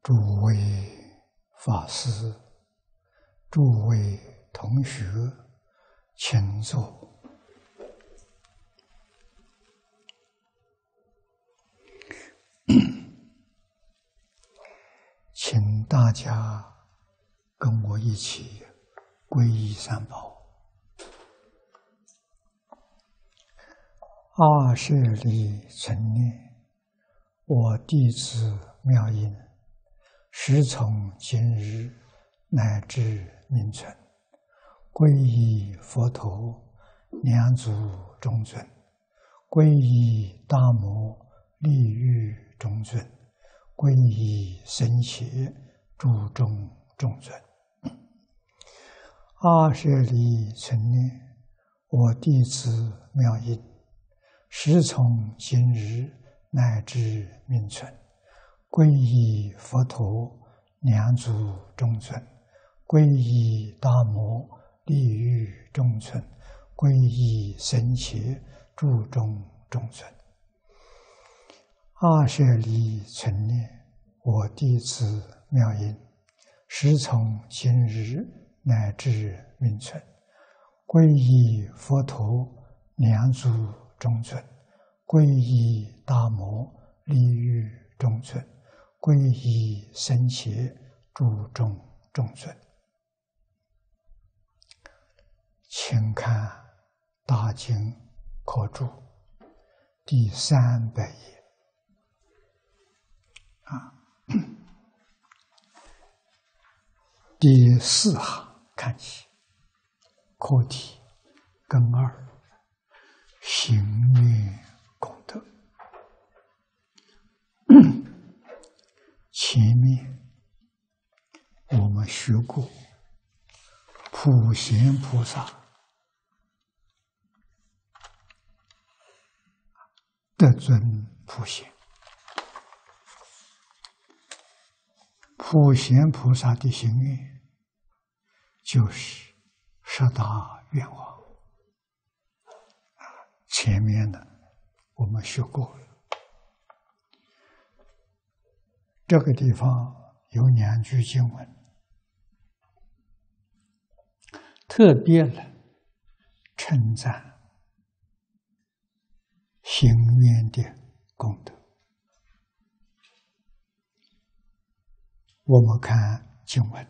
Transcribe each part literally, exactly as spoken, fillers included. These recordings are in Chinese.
诸位法师、诸位同学，请坐。请大家跟我一起皈依三宝。二舍利成念，我弟子妙音，时从今日乃至命存，皈依佛陀、两祖中尊，皈依大摩利欲中尊，皈依僧伽诸众中尊。二舍利成念，我弟子妙音，时从今日乃至命存，皈依佛陀、两祖中尊，皈依大摩利欲中尊，皈依僧伽诸众中尊。二舍利成念，我弟子妙音，时从今日乃至命存，皈依佛陀、两祖中尊，皈依大摩利欲中尊，皈依僧伽诸众中尊。请看大经课注第三百页啊，第四行看起，课题根二，行愿功德。前面我们学过普贤菩萨得尊普贤，普贤菩萨的行愿就是十大愿望。前面呢我们学过了，这个地方有两句经文特别的称赞行愿的功德。我们看经文，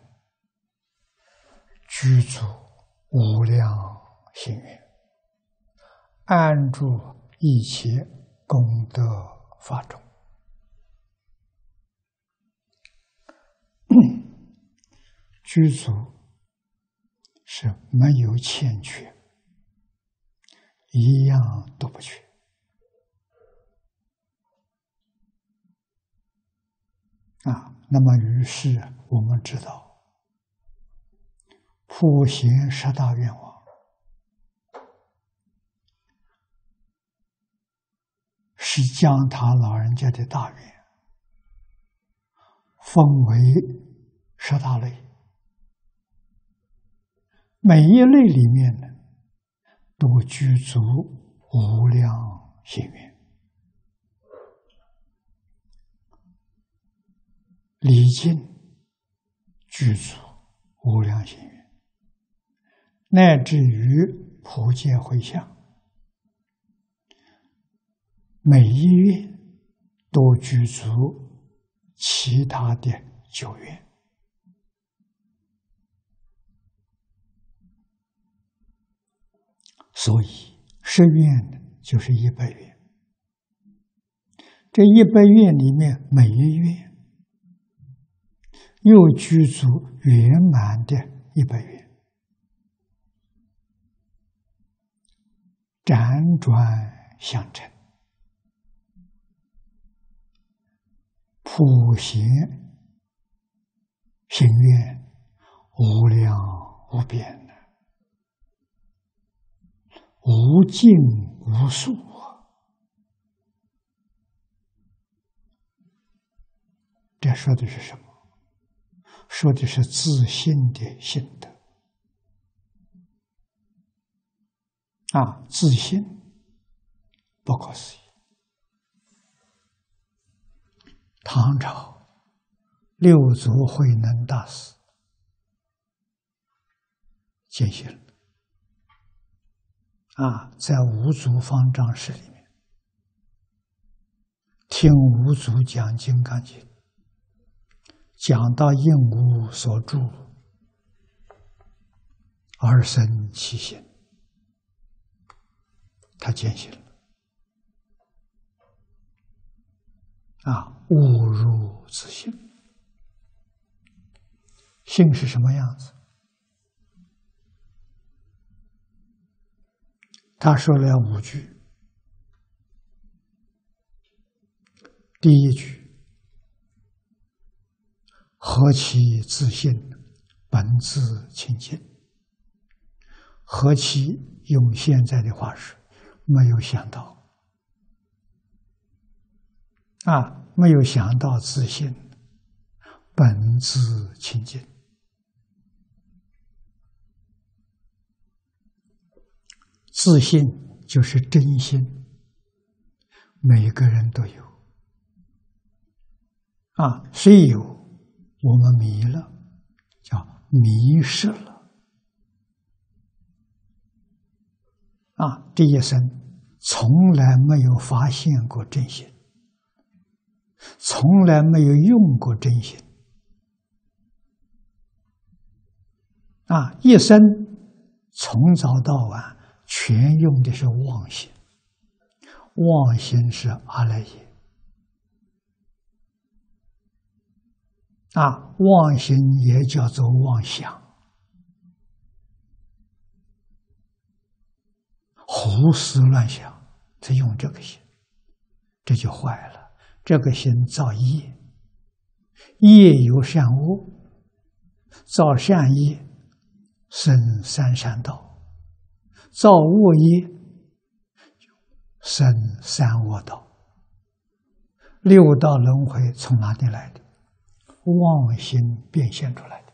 具足无量行愿，安住一切功德法中。具足是没有欠缺，一样都不缺。啊，那么于是我们知道，普贤十大愿望是将他老人家的大愿分为十大类，每一类里面呢，都具足无量行愿。礼敬具足无量行愿，乃至于普界回向，每一愿都具足其他的九愿。所以十愿就是一百愿，这一百愿里面每一愿又具足圆满的一百愿，辗转相承，普贤行愿无量无边，无尽无数。这说的是什么？说的是自信的心得啊，自信不可思议。唐朝六祖慧能大师见性了啊，在五祖方丈室里面听五祖讲《金刚经》，讲到应无所住而生其心，他见性了啊，悟入自性。性是什么样子？他说了五句。第一句：何其自性，本自清净。何其用现在的话说，没有想到啊，没有想到自性本自清净。自性就是真心，每个人都有啊，虽有我们迷了，叫迷失了啊，这一生从来没有发现过真心，从来没有用过真心啊，一生从早到晚全用的是妄心，妄心是阿赖耶啊，妄心也叫做妄想，胡思乱想，他用这个心，这就坏了。这个心造业，业有善恶，造善业生三善道，造恶业生三恶道。六道轮回从哪里来的？妄心变现出来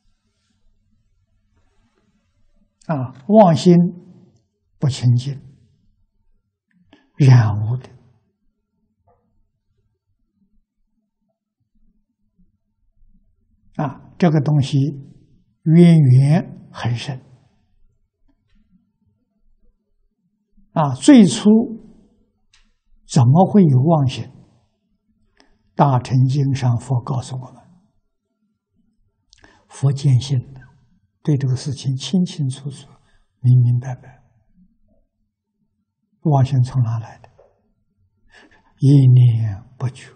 的啊！妄心不清净，染污的啊！这个东西渊源很深啊！最初怎么会有妄心？大乘经上佛告诉我们，佛见性的，对这个事情清清楚楚、明明白白。妄心从哪来的？一念不觉。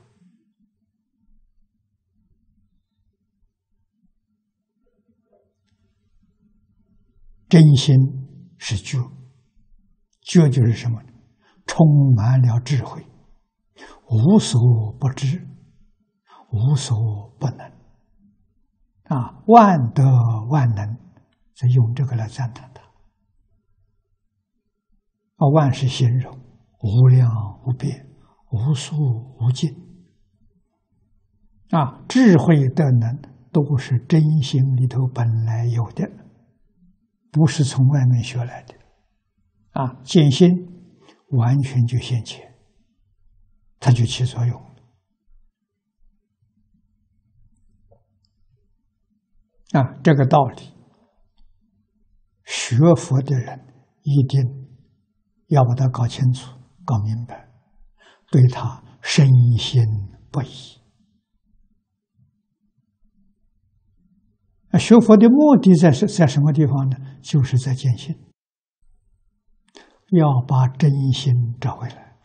真心是觉，觉就是什么？充满了智慧，无所不知，无所不能啊，万德万能，是用这个来赞叹它。啊，万是形容，无量无边，无数无尽啊，智慧的能都是真心里头本来有的，不是从外面学来的啊。见心完全就现前，它就起作用了啊。这个道理，学佛的人一定要把它搞清楚、搞明白，对他深信不疑。学佛的目的在是在什么地方呢？就是在见性，要把真心找回来。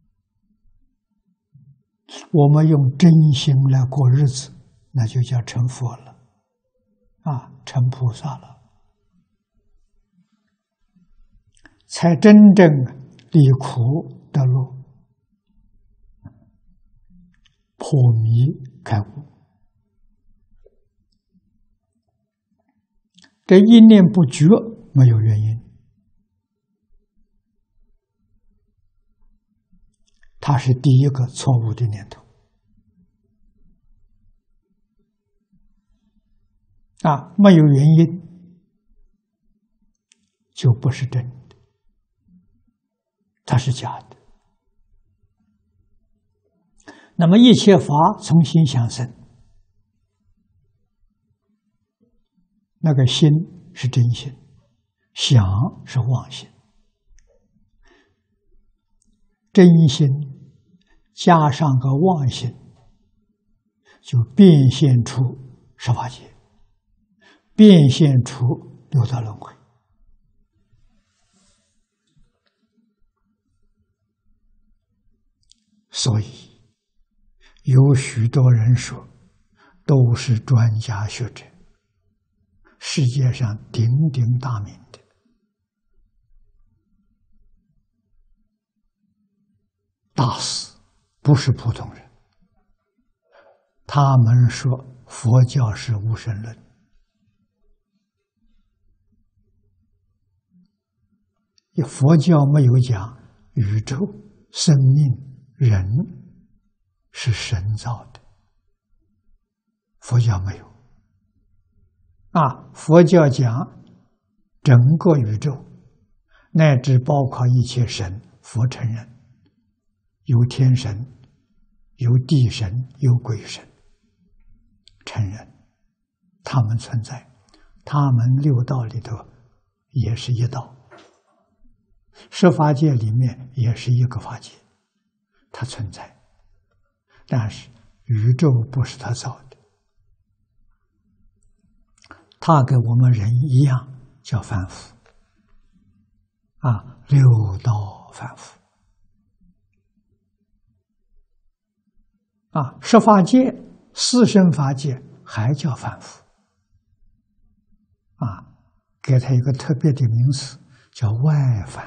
我们用真心来过日子，那就叫成佛了，啊，成菩萨了，才真正离苦得乐，破迷开悟。这一念不觉没有原因，它是第一个错误的念头啊！没有原因就不是真的，它是假的。那么一切法从心想生， 那个心是真心，想是妄心。真心加上个妄心，就变现出十法界，变现出六道轮回。所以有许多人说，都是专家学者，世界上鼎鼎大名的。大师不是普通人，他们说佛教是无神论，佛教没有讲宇宙、生命、人是神造的，佛教没有。啊，佛教讲整个宇宙，乃至包括一切神，佛承认。有天神，有地神，有鬼神，承认他们存在，他们六道里头也是一道，十法界里面也是一个法界，它存在。但是宇宙不是他造的，他跟我们人一样叫凡夫啊，六道凡夫。啊，十法界、四圣法界还叫凡夫，啊，给他一个特别的名词，叫外凡。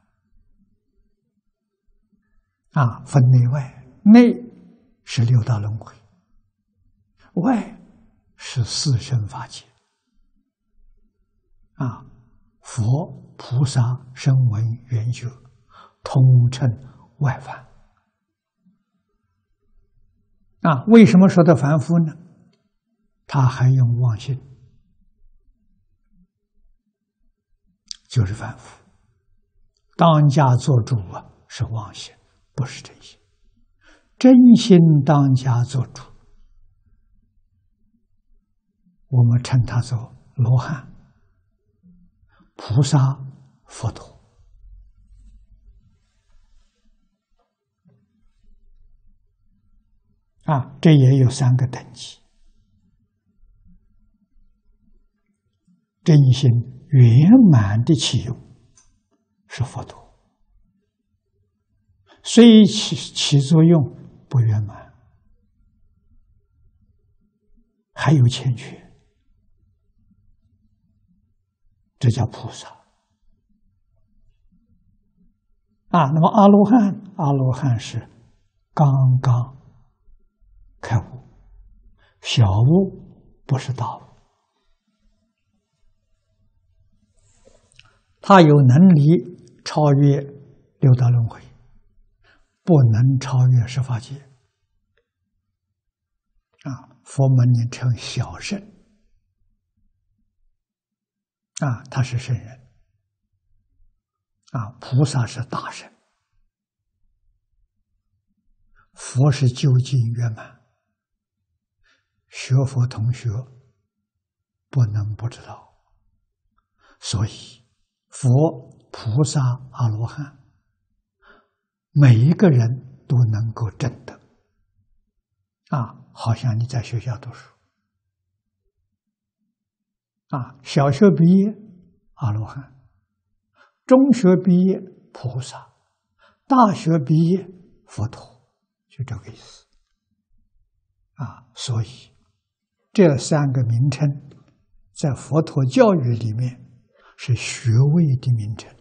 啊，分内外，内是六道轮回，外是四圣法界。啊，佛、菩萨、声闻、缘觉，通称外凡。啊，为什么说他凡夫呢？他还用妄心，就是凡夫。当家作主啊，是妄心，不是真心。真心当家作主，我们称他做罗汉、菩萨、佛陀。啊，这也有三个等级。真心圆满的起用是佛陀，虽起起作用不圆满，还有欠缺，这叫菩萨。啊，那么阿罗汉，阿罗汉是刚刚开悟，小悟不是大悟。他有能力超越六道轮回，不能超越十法界。啊，佛门里称小圣。啊，他是圣人。啊，菩萨是大圣，佛是究竟圆满。学佛同学不能不知道，所以佛、菩萨、阿罗汉，每一个人都能够证得。啊，好像你在学校读书，啊，小学毕业阿罗汉，中学毕业菩萨，大学毕业佛陀，就这个意思。啊，所以这三个名称在佛陀教育里面是学位的名称，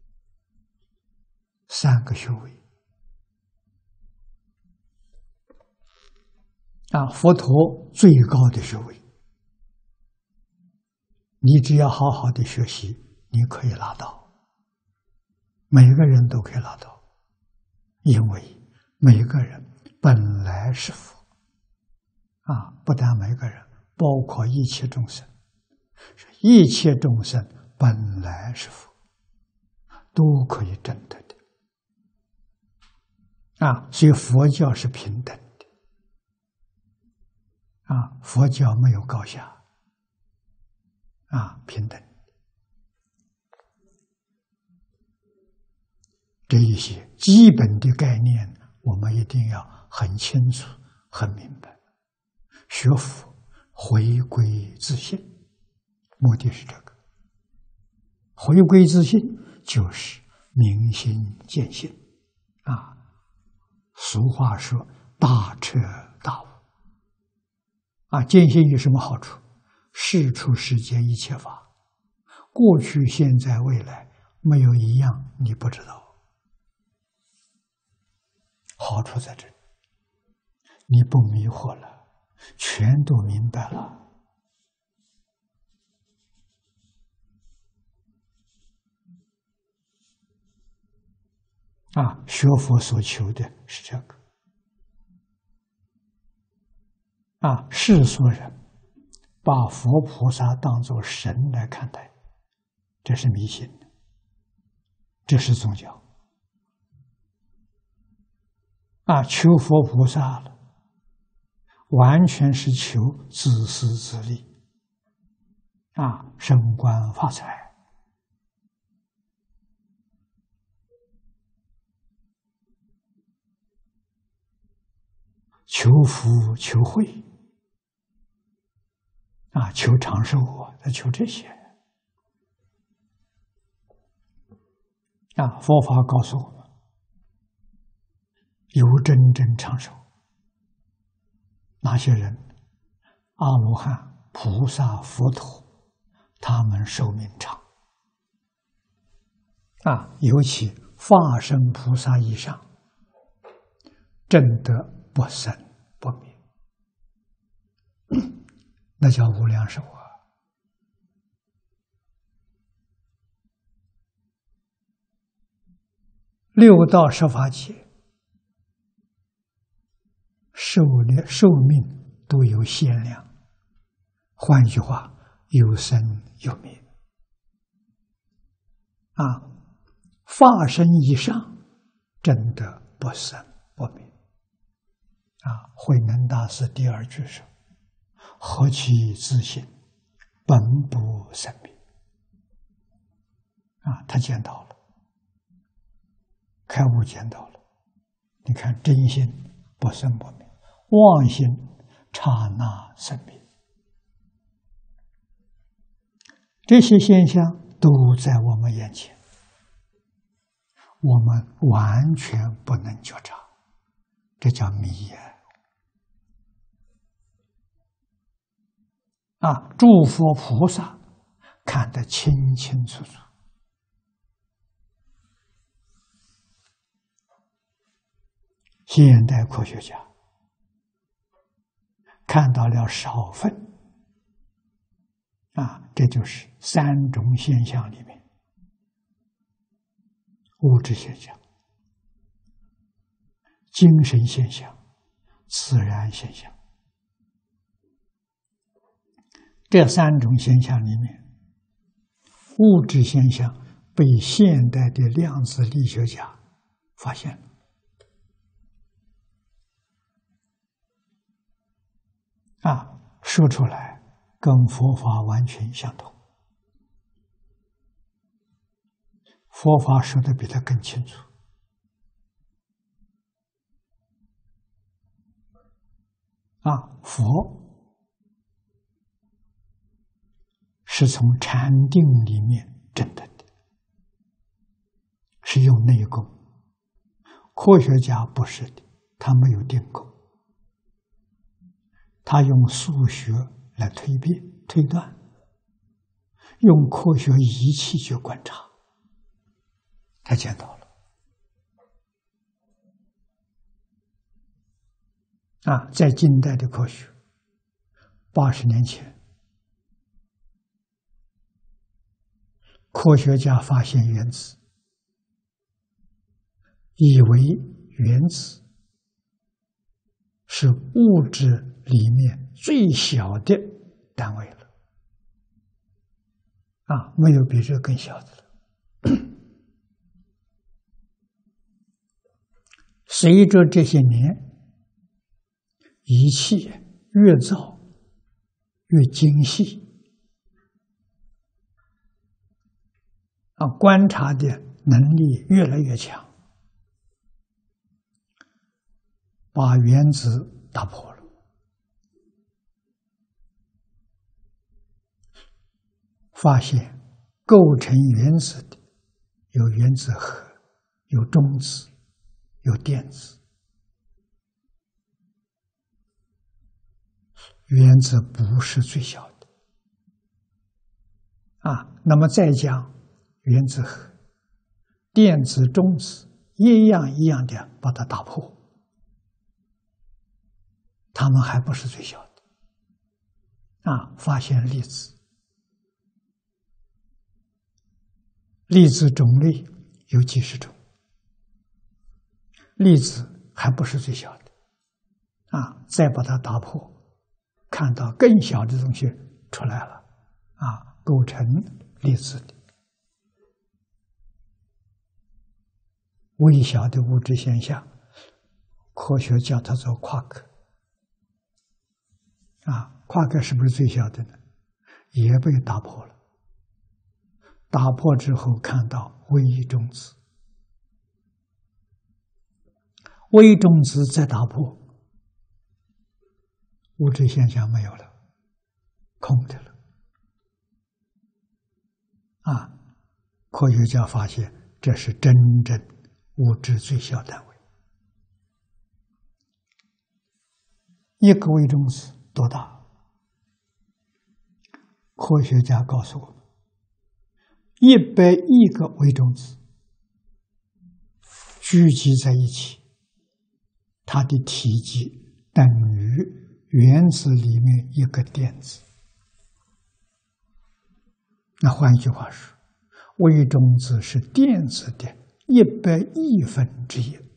三个学位。啊，佛陀最高的学位，你只要好好的学习，你可以拿到，每个人都可以拿到，因为每个人本来是佛。啊，不但每个人，包括一切众生，一切众生本来是佛，都可以证得的。啊，所以佛教是平等的。啊，佛教没有高下。 啊平等。这一些基本的概念，我们一定要很清楚、很明白。学佛回归自性，目的是这个。回归自性就是明心见性啊。俗话说：“大彻大悟。”啊，见性有什么好处？事出世间一切法，过去、现在、未来，没有一样你不知道。好处在这里，你不迷惑了，全都明白了。啊，学佛所求的是这个。啊，世俗人把佛菩萨当作神来看待，这是迷信的，这是宗教。啊，求佛菩萨了，完全是求自私自利，啊，升官发财。求福求慧，啊，求长寿啊，求这些。啊，佛法告诉我们，有真正长寿。哪些人？阿罗汉、菩萨、佛陀，他们寿命长。啊，尤其化身菩萨以上，证得不生不灭，那叫无量寿啊！六道十法界，寿命寿命都有限量。换句话，有生有灭。啊，化身以上，证得不生不灭。啊，慧能大师第二句说：“何其自性，本不生灭。”啊，他见到了，开悟见到了。你看，真心不生不灭，妄心刹那生灭，这些现象都在我们眼前，我们完全不能觉察，这叫迷呀！啊，诸佛菩萨看得清清楚楚。现代科学家看到了少分，啊，这就是三种现象里面，物质现象、精神现象、自然现象。这三种现象里面，物质现象被现代的量子力学家发现了。啊，说出来跟佛法完全相同，佛法说的比他更清楚。啊，佛是从禅定里面证得的，是用内功。科学家不是的，他没有定功。他用数学来推变、推断，用科学仪器去观察，他见到了。啊，在近代的科学，八十年前，科学家发现原子，以为原子是物质里面最小的单位了，啊，没有比这更小的了。随着这些年，仪器越造越精细， 啊，观察的能力越来越强，把原子打破了，发现构成原子的有原子核、有中子、有电子。原子不是最小的啊，那么再讲原子核、电子、中子一样一样的把它打破，它们还不是最小的啊。发现粒子，粒子种类有几十种，粒子还不是最小的啊，再把它打破。看到更小的东西出来了，啊，构成粒子的微小的物质现象，科学叫它做夸克。啊，夸克是不是最小的呢？也被打破了。打破之后看到微中子，微中子再打破。物质现象没有了，空的了。啊，科学家发现这是真正物质最小单位。一个微中子多大？科学家告诉我们，一百亿个微中子聚集在一起，它的体积等于原子里面一个电子。那换句话说，微中子是电子的一百亿分之一，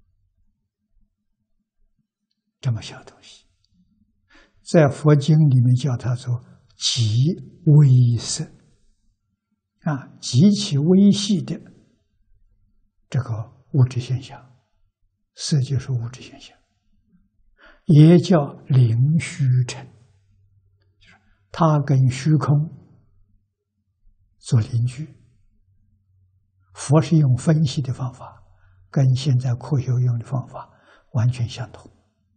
这么小东西，在佛经里面叫它做极微色啊，极其微细的这个物质现象，色就是物质现象。也叫灵虚尘，就是它跟虚空做邻居。佛是用分析的方法，跟现在科学用的方法完全相同。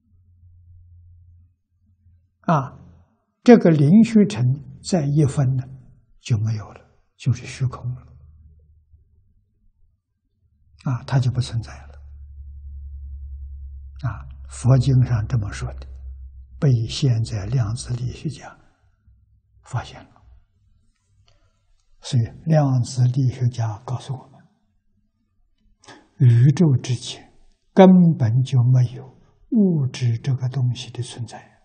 啊，这个灵虚尘再一分呢就没有了，就是虚空了。啊，它就不存在了。啊。佛经上这么说的，被现在量子力学家发现了。所以量子力学家告诉我们，宇宙之前根本就没有物质这个东西的存在。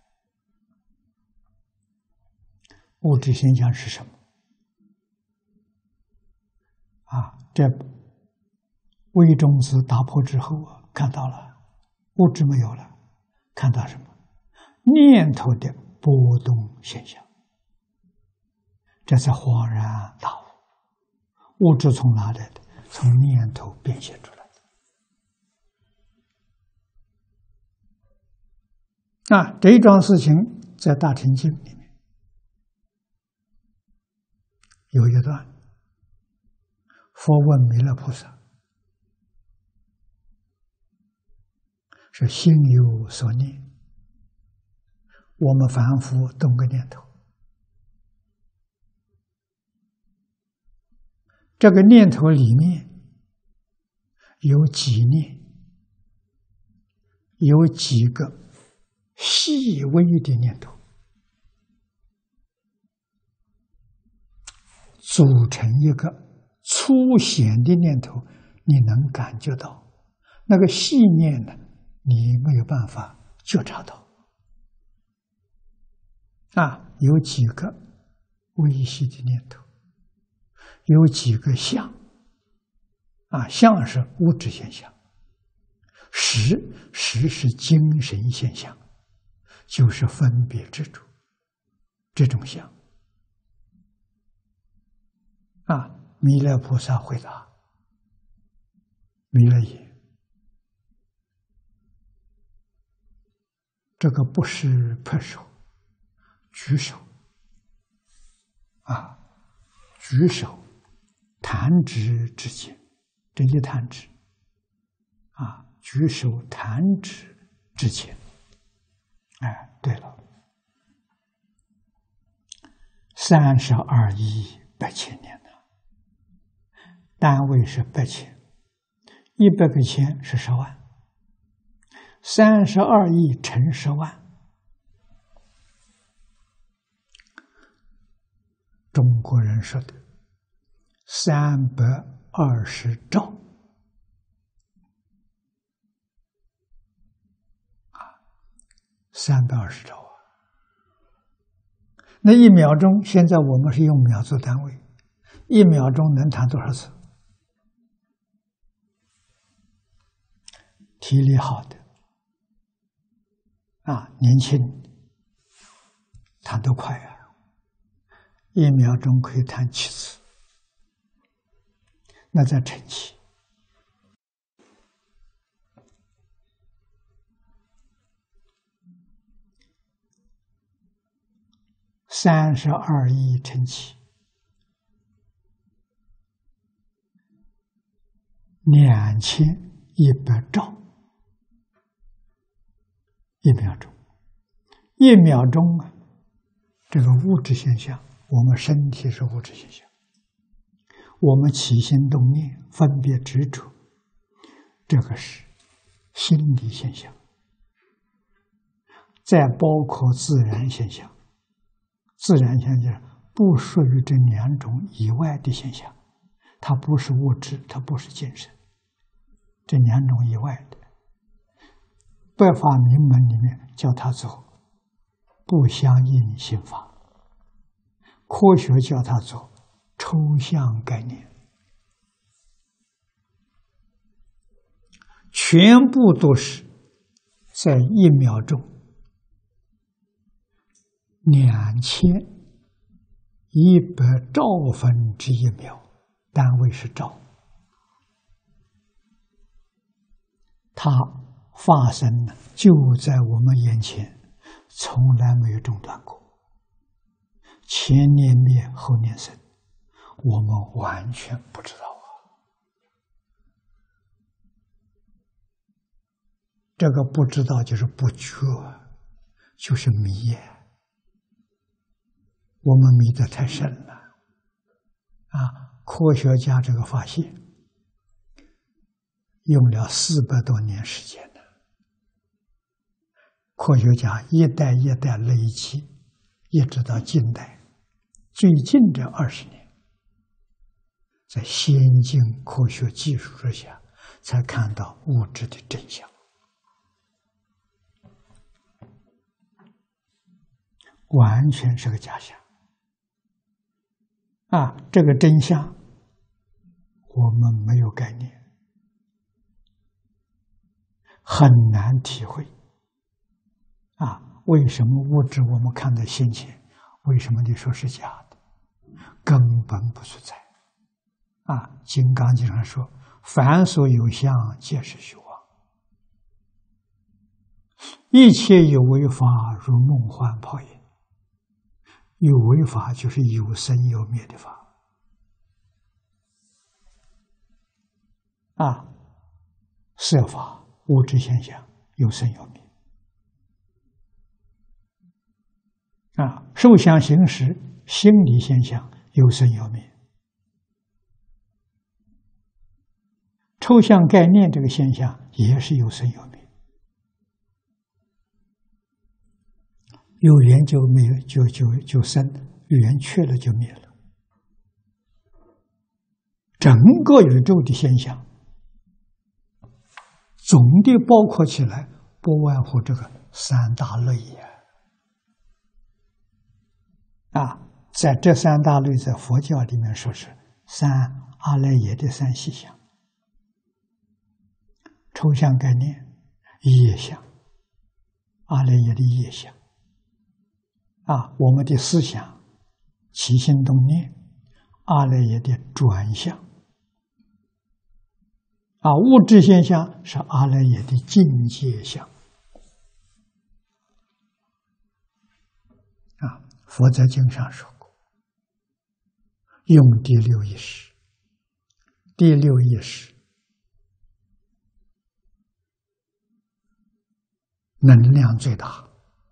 物质现象是什么？啊，这微中子打破之后啊，看到了。物质没有了，看到什么？念头的波动现象，这才恍然大悟。物质从哪来的？从念头变现出来的。啊，这一桩事情在《大乘经》里面有一段，佛问弥勒菩萨。是心有所念，我们凡夫动个念头，这个念头里面有几念，有几个细微的念头，组成一个粗显的念头，你能感觉到，那个细念呢？你没有办法觉察到。啊，有几个微细的念头，有几个相，啊，相是物质现象，识识是精神现象，就是分别执着这种相。啊，弥勒菩萨回答：弥勒也。这个不是拍手、举手，啊，举手、弹弹指之间，这一弹指啊，举手弹指之间。哎，对了，三十二亿八千年呢，单位是八千，一百个千是十万，三十二亿乘十万，中国人说的三百二十兆啊，三百二十兆啊！那一秒钟，现在我们是用秒做单位，一秒钟能弹多少次？体力好的啊，年轻弹得快啊，一秒钟可以弹七次。那再乘七，三十二亿乘七，两千一百兆一秒钟。一秒钟啊，这个物质现象，我们身体是物质现象。我们起心动念、分别执着，这个是心理现象。再包括自然现象，自然现象不属于这两种以外的现象，它不是物质，它不是精神，这两种以外的。百法明门里面叫它做不相应心法，科学叫它做抽象概念，全部都是在一秒钟两千一百兆分之一秒，单位是兆，它发生了，就在我们眼前，从来没有中断过。前念灭，后念生，我们完全不知道啊！这个不知道就是不觉，就是迷呀。我们迷得太深了啊！科学家这个发现用了四百多年时间呢。科学家一代一代累积，一直到近代，最近这二十年，在先进科学技术之下，才看到物质的真相。完全是个假象啊！这个真相我们没有概念，很难体会啊！为什么物质我们看得现前？为什么你说是假的？根本不存在啊！《金刚经》上说：“凡所有相，皆是虚妄。一切有为法，如梦幻泡影。”有为法就是有生有灭的法啊，色法物质现象有生有灭啊，受想行识心理现象有生有灭，抽象概念这个现象也是有生有灭。有缘就没有，就就就生；有缘去了就灭了。整个宇宙的现象，总的包括起来，不外乎这个三大类呀。啊，在这三大类，在佛教里面说是三阿赖耶的三细相：抽象概念、业相、阿赖耶的业相。啊，我们的思想、起心动念，阿赖耶的转向；啊，物质现象是阿赖耶的境界相。啊，佛在经上说过，用第六意识第六意识能量最大，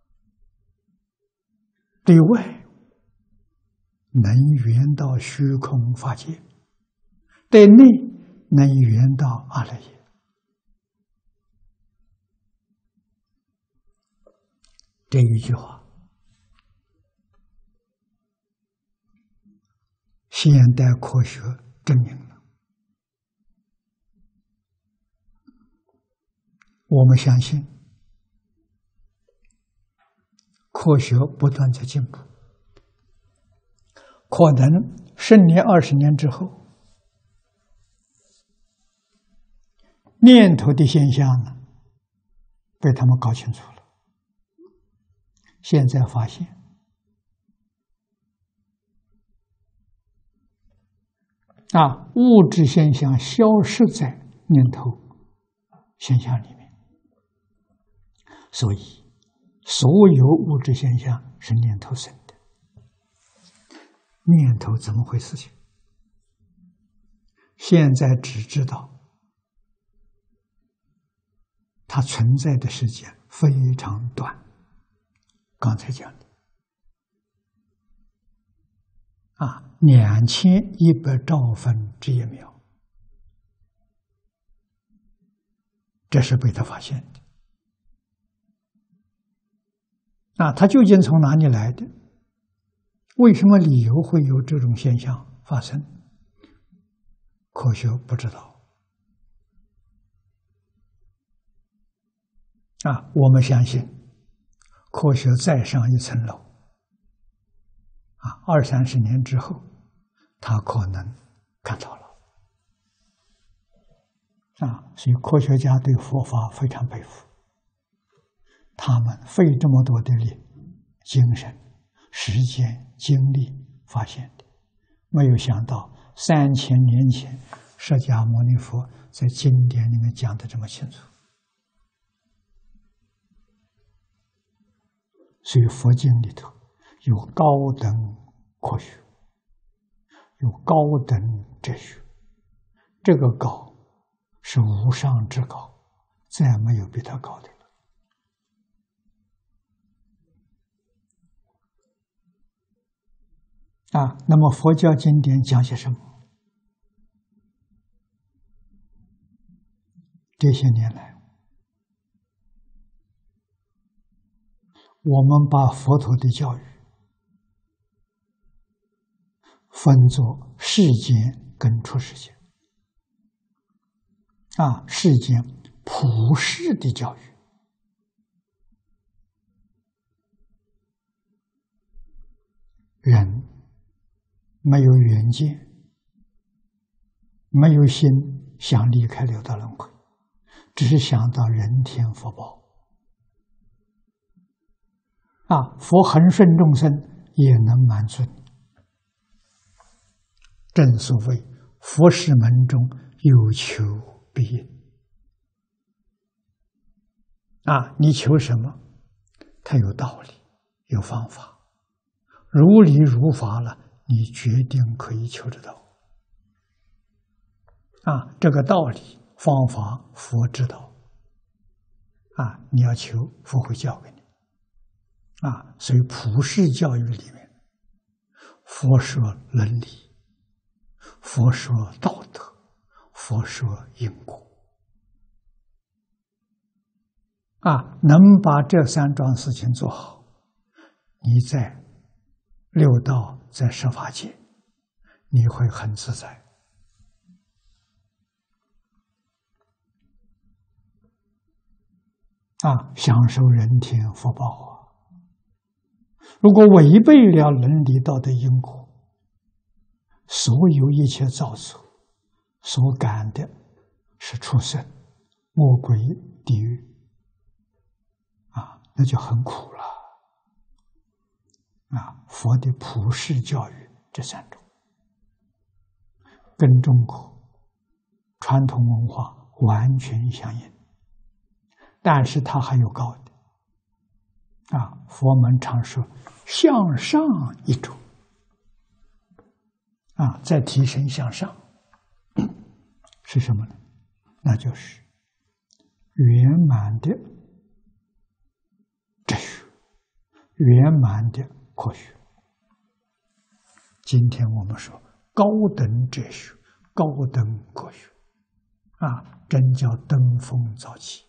对外能圆到虚空法界，对内能圆到阿赖耶。这一句话，现代科学证明了。我们相信，科学不断在进步，可能十年、二十年之后，念头的现象呢，被他们搞清楚了。现在发现，啊，物质现象消失在念头现象里面，所以所有物质现象是念头生的。念头怎么回事情？现在只知道它存在的时间非常短。刚才讲的啊，两千一百兆分之一秒，这是被他发现的。啊，它究竟从哪里来的？为什么理由会有这种现象发生？科学不知道。啊，我们相信。科学再上一层楼，啊，二三十年之后，他可能看到了，啊，所以科学家对佛法非常佩服，他们费这么多的力、精神、时间、精力发现的，没有想到三千年前释迦牟尼佛在经典里面讲的这么清楚。所以佛经里头有高等科学，有高等哲学，这个高是无上之高，再没有比它高的了。啊，那么佛教经典讲些什么？这些年来，我们把佛陀的教育分作世间跟出世间。啊，世间普世的教育，人没有远见，没有心想离开六道轮回，只是想到人天福报。啊，佛恒顺众生也能满足你。正所谓佛事门中有求必应。啊，你求什么，它有道理，有方法，如理如法了，你决定可以求得到。啊，这个道理方法佛知道。啊，你要求佛会教给你。啊，所以普世教育里面，佛说伦理，佛说道德，佛说因果。啊，能把这三桩事情做好，你在六道，在十法界，你会很自在。啊，享受人天福报啊！如果违背了伦理道德因果，所有一切造作所感的是畜生、魔鬼、地狱，啊，那就很苦了。啊，佛的普世教育这三种，跟中国传统文化完全相应，但是它还有高的。啊，佛门常说向上一种，啊，在提升向上。 是什么呢？那就是圆满的哲学，圆满的科学。今天我们说高等哲学、高等科学，啊，真叫登峰造极。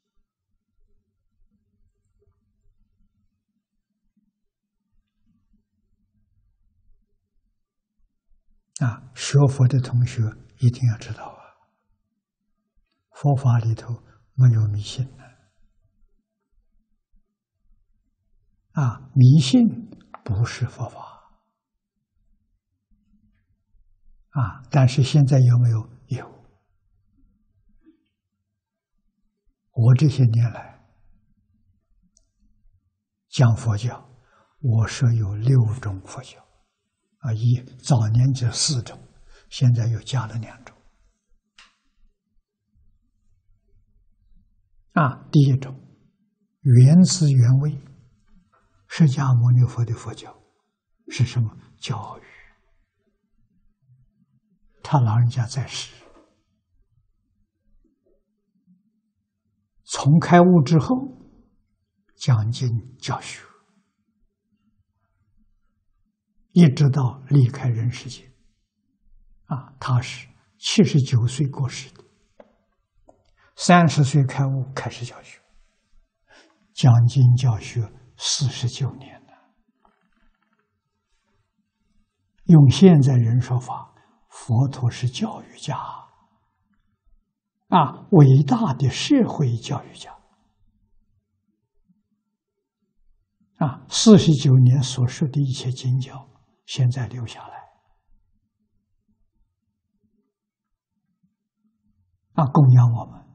啊，学佛的同学一定要知道啊，佛法里头没有迷信的。啊，迷信不是佛法。啊，但是现在有没有？有。我这些年来讲佛教，我说有六种佛教。啊，一早年就四种，现在又加了两种。啊，第一种原汁原味，释迦牟尼佛的佛教是什么？教育。他老人家在世，从开悟之后讲经教学，一直到离开人世间。啊，他是七十九岁过世的，三十岁开悟开始教学，讲经教学四十九年了。用现在人说法，佛陀是教育家，啊，伟大的社会教育家。啊，四十九年所说的一切经教，现在留下来，啊，供养我们。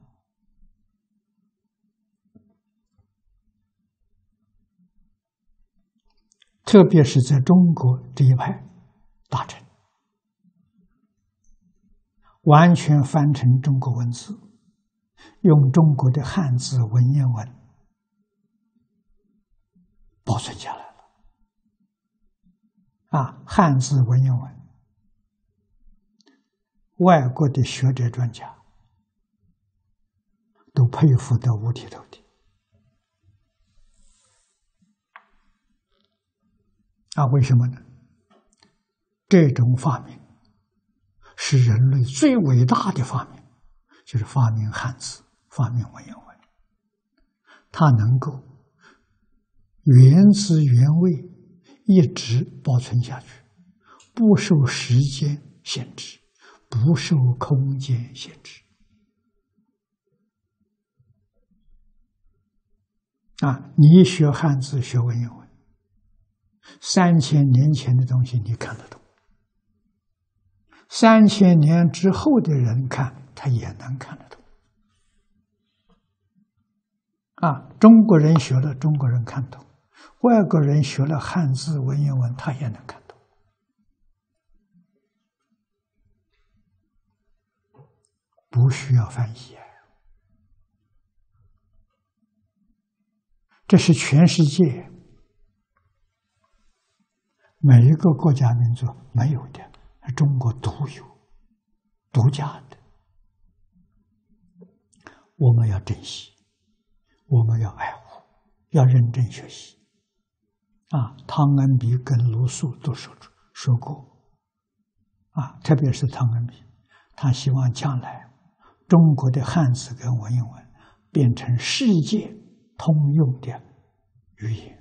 特别是在中国这一派大臣，完全翻成中国文字，用中国的汉字文言文保存下来了。啊，汉字文言文，外国的学者专家都佩服得五体投地。啊，为什么呢？这种发明是人类最伟大的发明，就是发明汉字，发明文言文。它能够原汁原味一直保存下去，不受时间限制，不受空间限制。啊，你学汉字，学文言文，三千年前的东西你看得懂，三千年之后的人看，他也能看得懂。啊，中国人学了，中国人看懂；外国人学了汉字文言文，他也能看懂。不需要翻译。这是全世界每一个国家民族没有的，中国独有、独家的。我们要珍惜，我们要爱护，要认真学习。啊，汤恩比跟卢梭都说说过，啊，特别是汤恩比，他希望将来中国的汉字跟文言文变成世界通用的语言，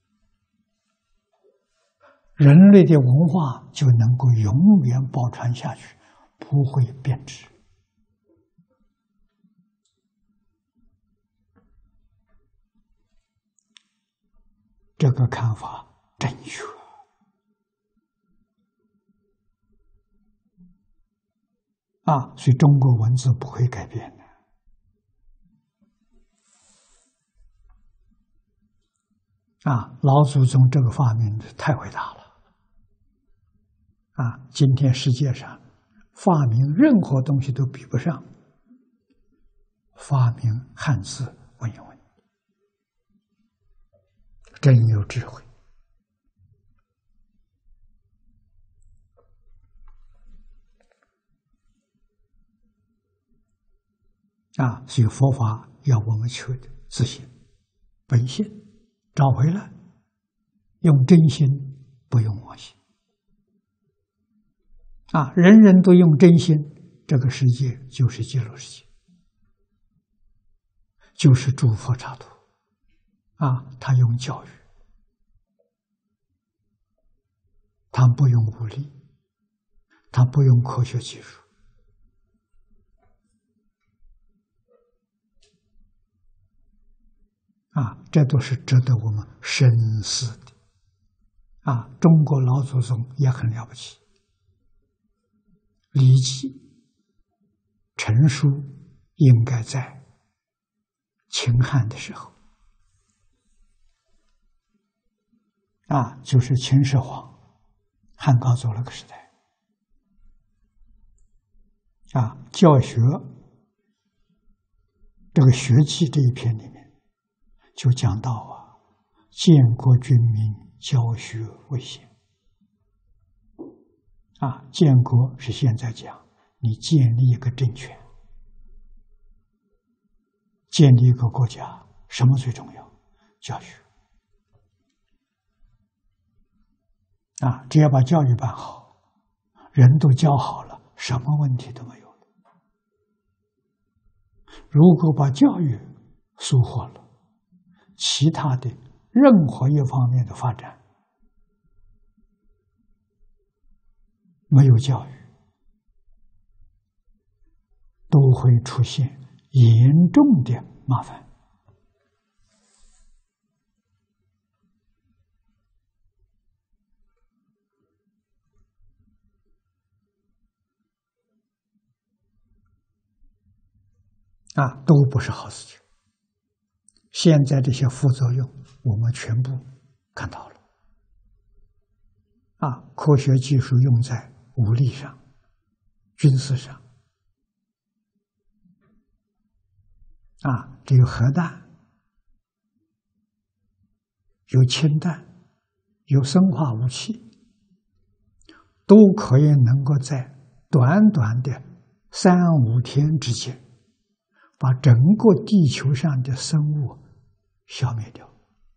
人类的文化就能够永远保传下去，不会变质。这个看法正确啊，所以中国文字不会改变的。啊，老祖宗这个发明太伟大了！啊，今天世界上发明任何东西都比不上发明汉字文言文，真有智慧。 啊，所以佛法要我们求的自信、本性找回来，用真心，不用妄心。啊，人人都用真心，这个世界就是极乐世界，就是诸佛刹土。啊，他用教育，他不用武力，他不用科学技术。啊，这都是值得我们深思的。啊，中国老祖宗也很了不起。《礼记》成书应该在秦汉的时候，啊，就是秦始皇汉高祖那个时代。啊，教学这个学记这一篇里面就讲到啊，建国军民，教学为先。啊，建国是现在讲，你建立一个政权，建立一个国家，什么最重要？教育。啊，只要把教育办好，人都教好了，什么问题都没有了。如果把教育疏忽了，其他的任何一方面的发展没有教育，都会出现严重的麻烦。啊，都不是好事情。现在这些副作用，我们全部看到了。啊，科学技术用在武力上、军事上，啊，这有核弹，有氢弹，有生化武器，都可以能够在短短的三五天之间，把整个地球上的生物消灭掉。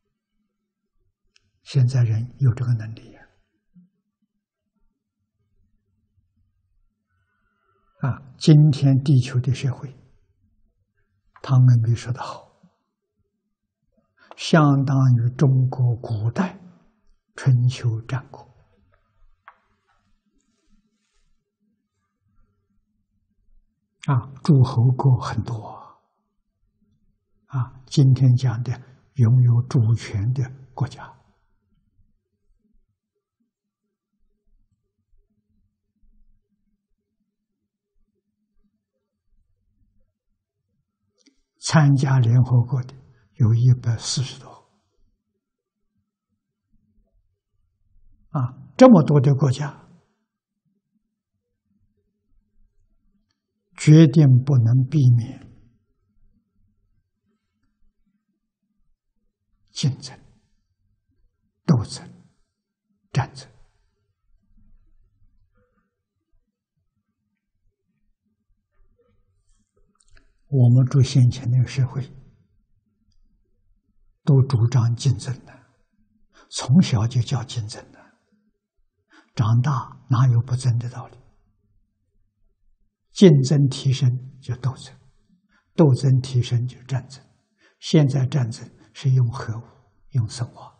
现在人有这个能力呀！啊，今天地球的社会，汤恩比说得好，相当于中国古代春秋战国。啊，诸侯国很多啊，今天讲的拥有主权的国家，参加联合国的有一百四十多啊，这么多的国家，决定不能避免竞争、斗争、战争。我们住先前那个社会，都主张竞争的，从小就叫竞争的，长大哪有不争的道理？竞争提升就斗争，斗争提升就战争。现在战争是用核武、用生化。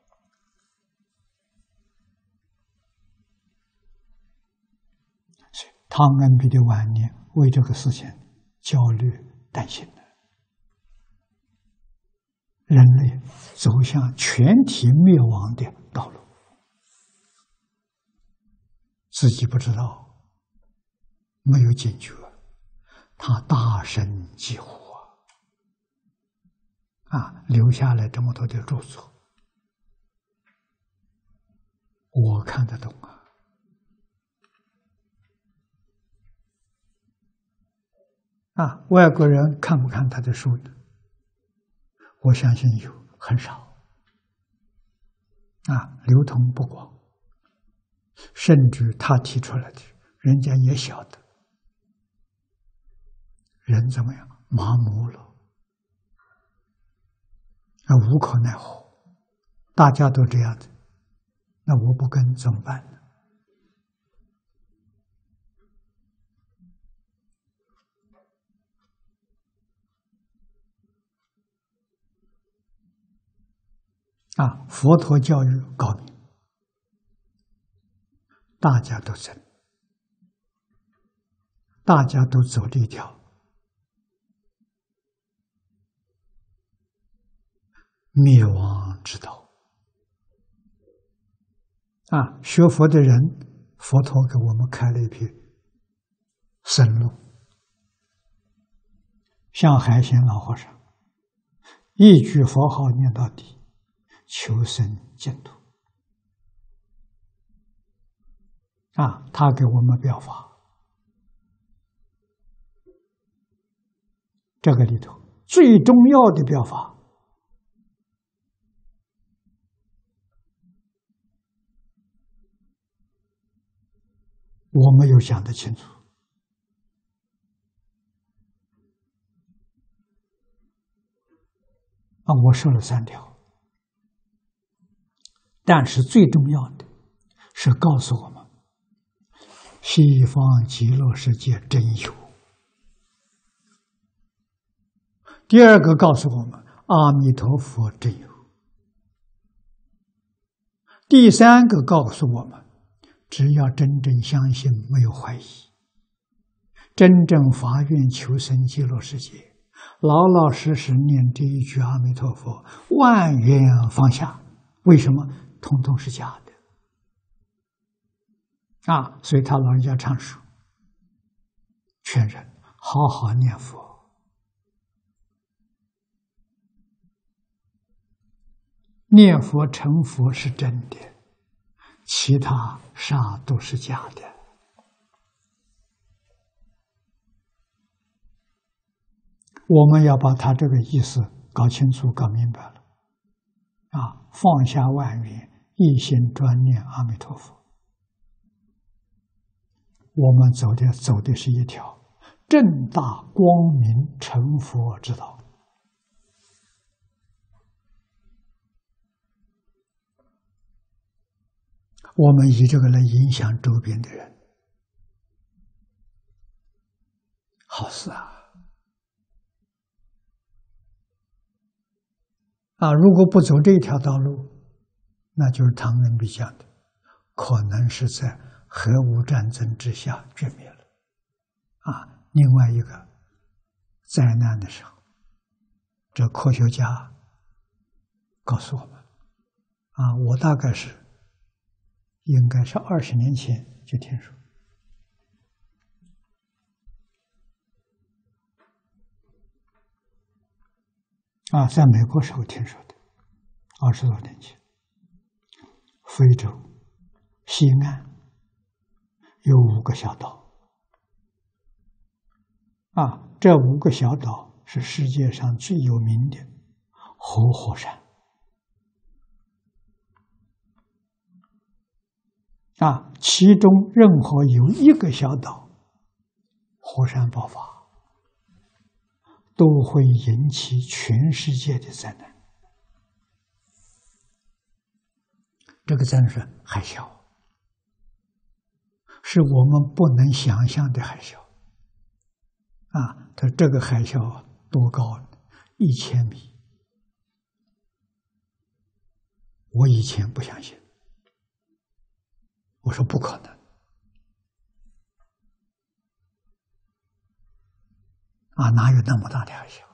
所以汤恩比的晚年为这个事情焦虑担心的，人类走向全体灭亡的道路，自己不知道。没有警觉，他大声疾呼啊！啊，留下来这么多的著作，我看得懂啊！啊，外国人看不看他的书呢？我相信有很少啊，流通不广，甚至他提出来的，人家也晓得。人怎么样？ 麻木了，啊，无可奈何，大家都这样子，那我不跟怎么办呢？啊，佛陀教育高明，大家都争，大家都走这一条灭亡之道。啊，学佛的人，佛陀给我们开了一条生路。像海贤老和尚，一句佛号念到底，求生净土。啊，他给我们表法，这个里头最重要的表法，我没有讲得清楚。啊，我说了三条，但是最重要的是告诉我们，西方极乐世界真有。第二个告诉我们，阿弥陀佛真有。第三个告诉我们，只要真正相信，没有怀疑，真正发愿求生极乐世界，老老实实念这一句阿弥陀佛，万缘放下。为什么？通通是假的啊！所以他老人家常说，劝人好好念佛，念佛成佛是真的，其他啥都是假的。我们要把他这个意思搞清楚、搞明白了，啊，放下万缘，一心专念阿弥陀佛。我们走的走的是一条正大光明成佛之道。我们以这个来影响周边的人，好事啊！啊，如果不走这一条道路，那就是唐人比讲的，可能是在核武战争之下绝灭了。啊，另外一个灾难的时候，这科学家告诉我们，啊，我大概是应该是二十年前就听说，啊，在美国时候听说的，二十多年前，非洲西岸有五个小岛，啊，这五个小岛是世界上最有名的活火山，啊，其中任何有一个小岛火山爆发，都会引起全世界的灾难。这个灾难是海啸，是我们不能想象的海啸。啊，它这个海啸多高？一千米。我以前不相信，我说不可能。啊，哪有那么大的海啸？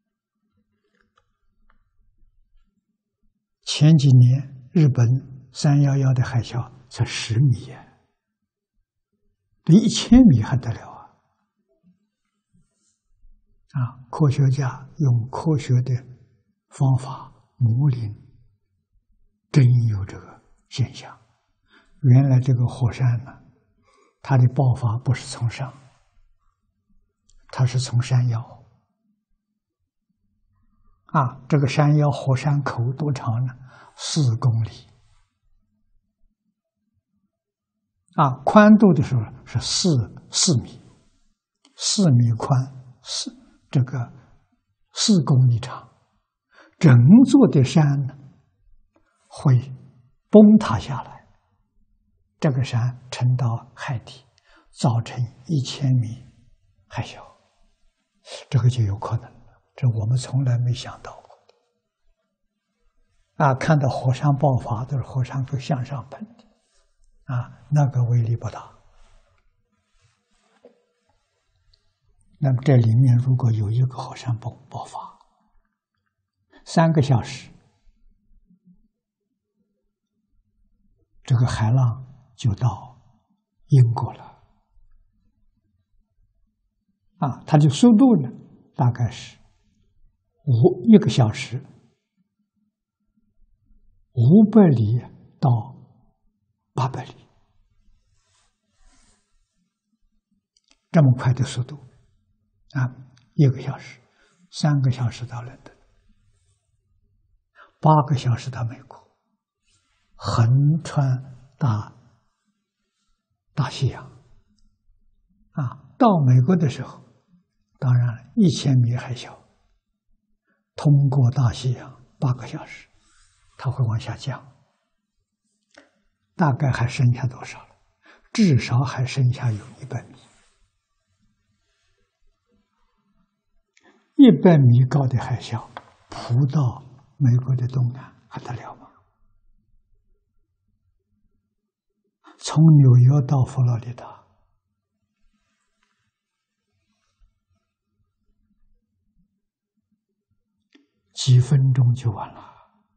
前几年日本三一一的海啸才十米呀，对一千米还得了啊！啊，科学家用科学的方法模拟，真有这个现象。原来这个火山呢，它的爆发不是从上，它是从山腰。啊，这个山腰火山口多长呢？四公里。啊，宽度的时候是四四米，四米宽，四这个四公里长，整座的山呢会崩塌下来，这个山沉到海底，造成一千米海啸，这个就有可能了。这我们从来没想到过。啊，看到火山爆发都是火山会向上喷的，啊，那个威力不大。那么这里面如果有一个火山爆爆发，三个小时，这个海浪就到英国了。啊，它的速度呢，大概是五一个小时五百里到八百里，这么快的速度。啊，一个小时，三个小时到伦敦，八个小时到美国，横穿大大西洋。啊，到美国的时候，当然一千米海啸，通过大西洋八个小时，它会往下降，大概还剩下多少了？至少还剩下有一百米。一百米高的海啸扑到美国的东南，还得了吗？从纽约到佛罗里达，几分钟就完了。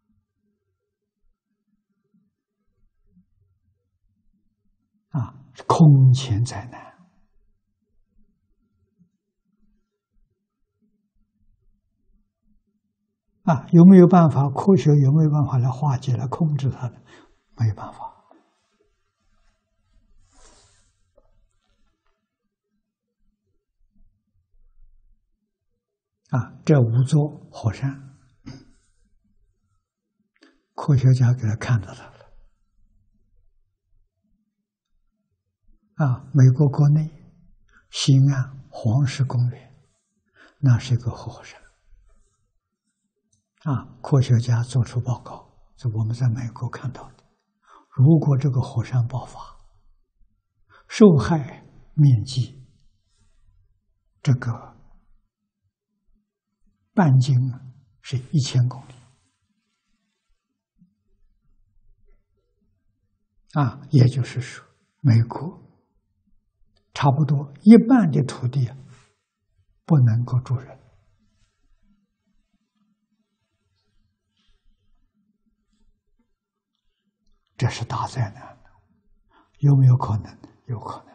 啊，空前灾难。啊，有没有办法？科学有没有办法来化解、来控制它呢？没有办法。啊，这五座火山，科学家给他看到它了。啊，美国国内西岸黄石公园，那是一个活火山。啊，科学家做出报告，是我们在美国看到的。如果这个火山爆发，受害面积这个半径是一千公里。啊，也就是说，美国差不多一半的土地不能够住人。这是大灾难，有没有可能？有可能。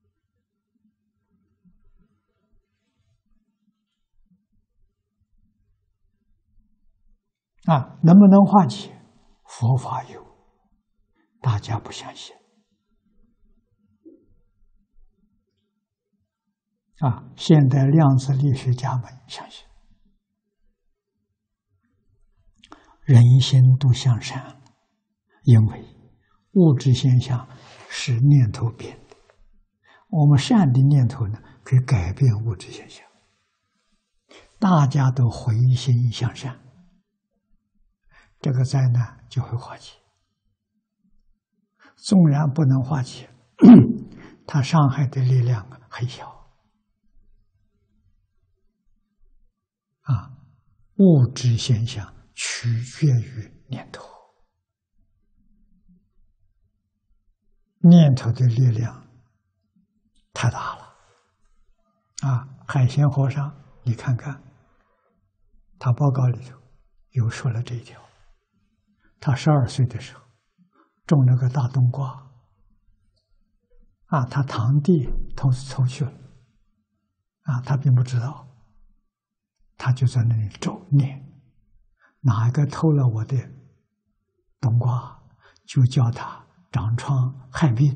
啊，能不能化解？佛法有，大家不相信。啊，现代量子力学家们相信。人心都向善。因为物质现象是念头变的，我们善的念头呢，可以改变物质现象。大家都回心向善，这个灾难就会化解。纵然不能化解，它伤害的力量很小。啊，物质现象取决于念头。念头的力量太大了。啊，海鲜和尚，你看看，他报告里头有说了这一条。他十二岁的时候种了个大冬瓜，啊，他堂弟偷偷去了，啊，他并不知道，他就在那里咒念，哪一个偷了我的冬瓜，就叫他长疮害病。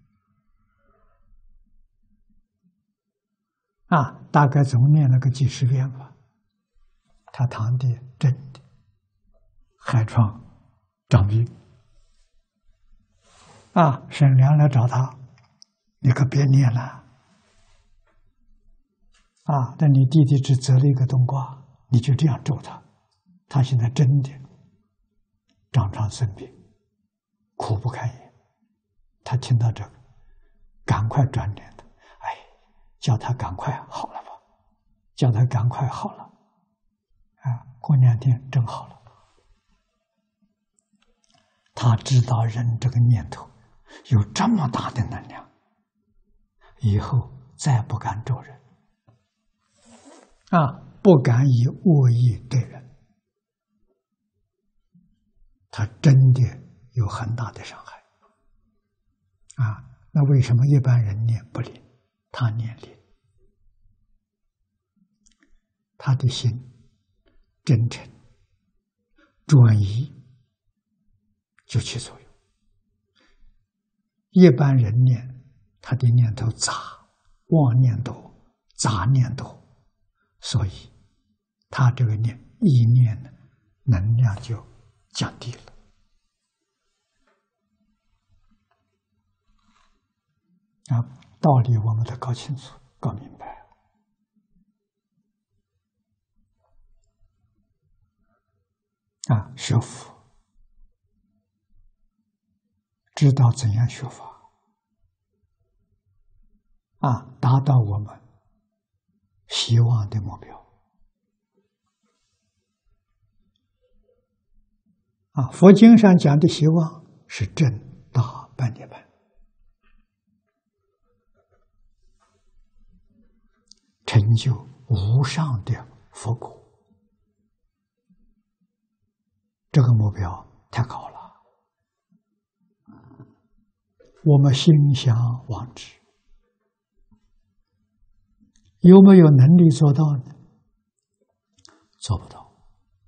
啊，大概总念了个几十遍吧。他堂弟真的害疮长病。啊，沈良来找他，你可别念了。 啊，但你弟弟只折了一个冬瓜，你就这样咒他，他现在真的长疮生病，苦不堪言。他听到这个，赶快转念的，哎，叫他赶快好了吧，叫他赶快好了，啊，过两天真好了。他知道人这个念头有这么大的能量，以后再不敢咒人，啊，不敢以恶意对人，他真的有很大的伤害。啊，那为什么一般人念不灵，他念灵？他的心真诚、专一，就起作用。一般人念，他的念头杂，妄念多，杂念多，所以他这个念意念呢，能量就降低了。啊，道理我们得搞清楚、搞明白。啊，学佛，知道怎样学法，啊，达到我们希望的目标。啊，佛经上讲的希望是正大半涅槃，成就无上的佛果，这个目标太高了，我们心向往之，有没有能力做到呢？做不到。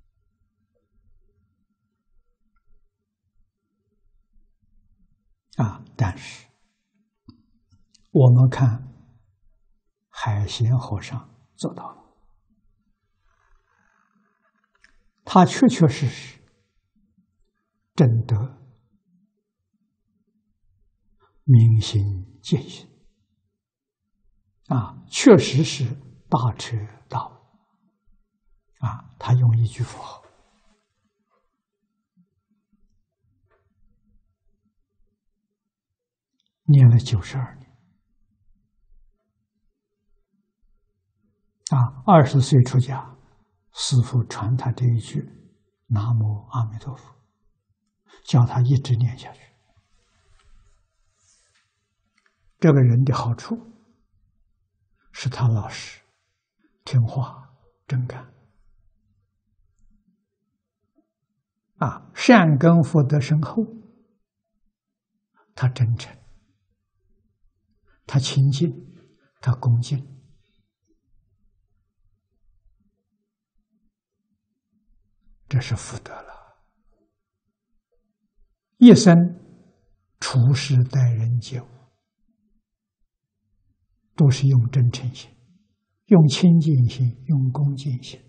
啊，但是我们看海贤和尚做到了，他确确实实证得明心见性，啊，确实是大彻大悟。啊，他用一句佛号，念了九十二年，啊，二十岁出家，师父传他这一句“南无阿弥陀佛”，叫他一直念下去。这个人的好处是他老实、听话、真干，啊，善根福德深厚，他真诚，他亲近，他恭敬，这是福德了。一生处事待人接物，都是用真诚心，用清净心，用恭敬心。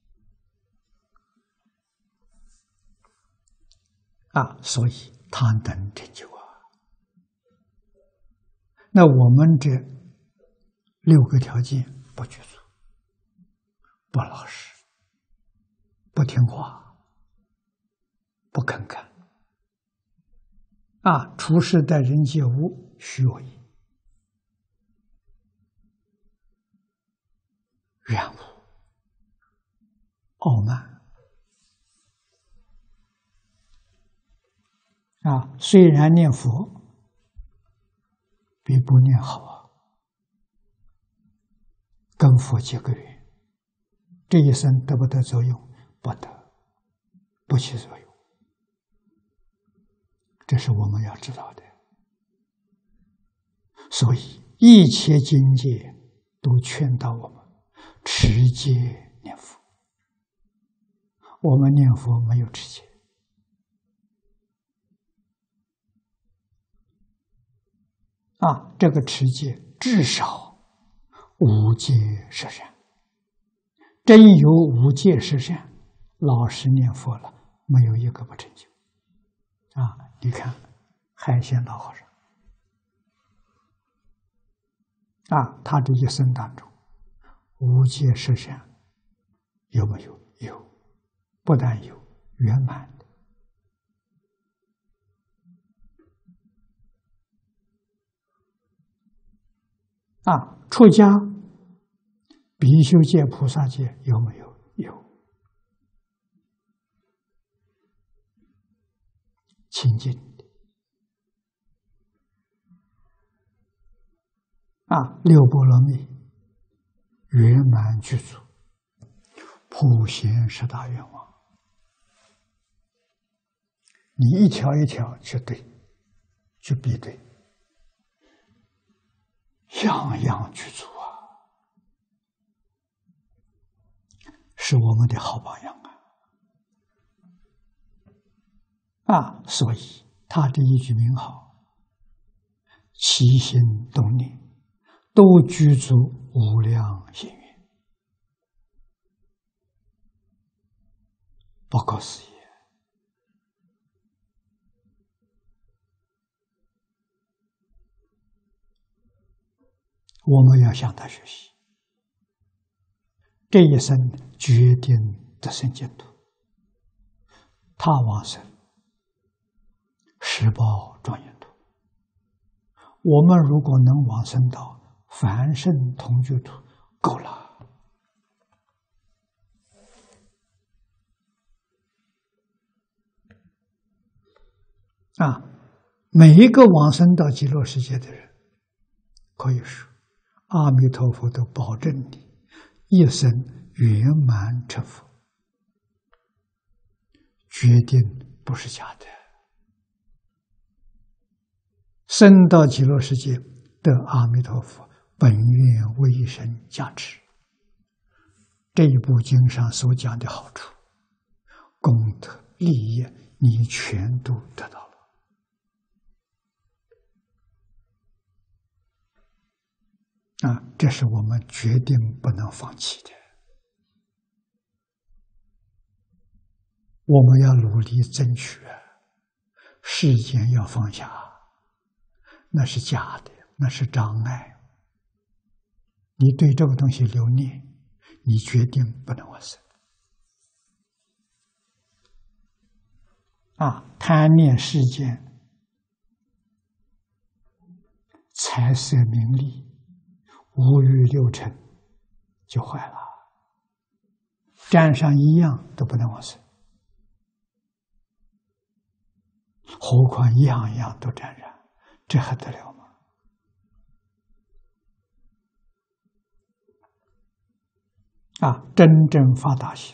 啊，所以他能成就啊。那我们这六个条件不具足，不老实，不听话，不肯干，啊，处事待人接物虚伪、染污、傲慢，啊，虽然念佛比不念好啊，跟佛结个缘，这一生得不得作用？不得，不起作用。这是我们要知道的。所以一切经戒都劝导我们持戒念佛。我们念佛没有持戒，啊，这个持戒至少无戒十善。真有无戒十善，老实念佛了，没有一个不成就。啊，你看海鲜老和尚，啊，他这一生当中无界十善有没有？有，不但有，圆满的。啊，出家比丘戒、菩萨戒有没有？有，清净的。啊，六波罗蜜圆满具足，普贤十大愿望，你一条一条去对，去比对，样样具足啊，是我们的好榜样啊！啊，所以他的一句名号，起心动念都具足无量心愿，不可思议。我们要向他学习，这一生决定得生净土，他往生十报庄严土。我们如果能往生到凡圣同居土，够了。啊，每一个往生到极乐世界的人，可以说阿弥陀佛都保证你一生圆满成佛，决定不是假的。生到极乐世界得阿弥陀佛本愿威神加持，这一部经上所讲的好处、功德、利益，你全都得到了。啊，这是我们决定不能放弃的。我们要努力争取，世间要放下，那是假的，那是障碍。你对这个东西留念，你决定不能往生。啊，贪念世间，财色名利，五欲六尘就坏了，沾上一样都不能往生，何况样样都沾染，这还得了吗？啊，真正发大心，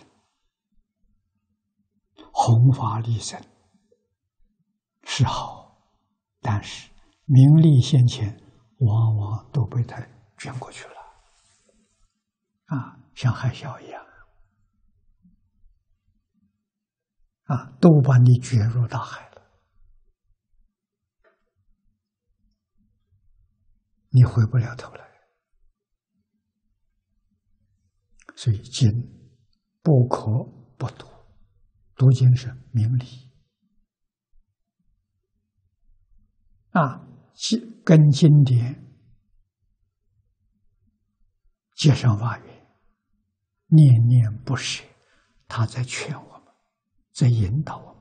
弘法利生是好，但是名利现前，往往都被他卷过去了。啊，像海啸一样，啊，都把你卷入大海了，你回不了头来。所以经不可不读，读经是明理啊，跟经典结上法缘，念念不舍，他在劝我们，在引导我们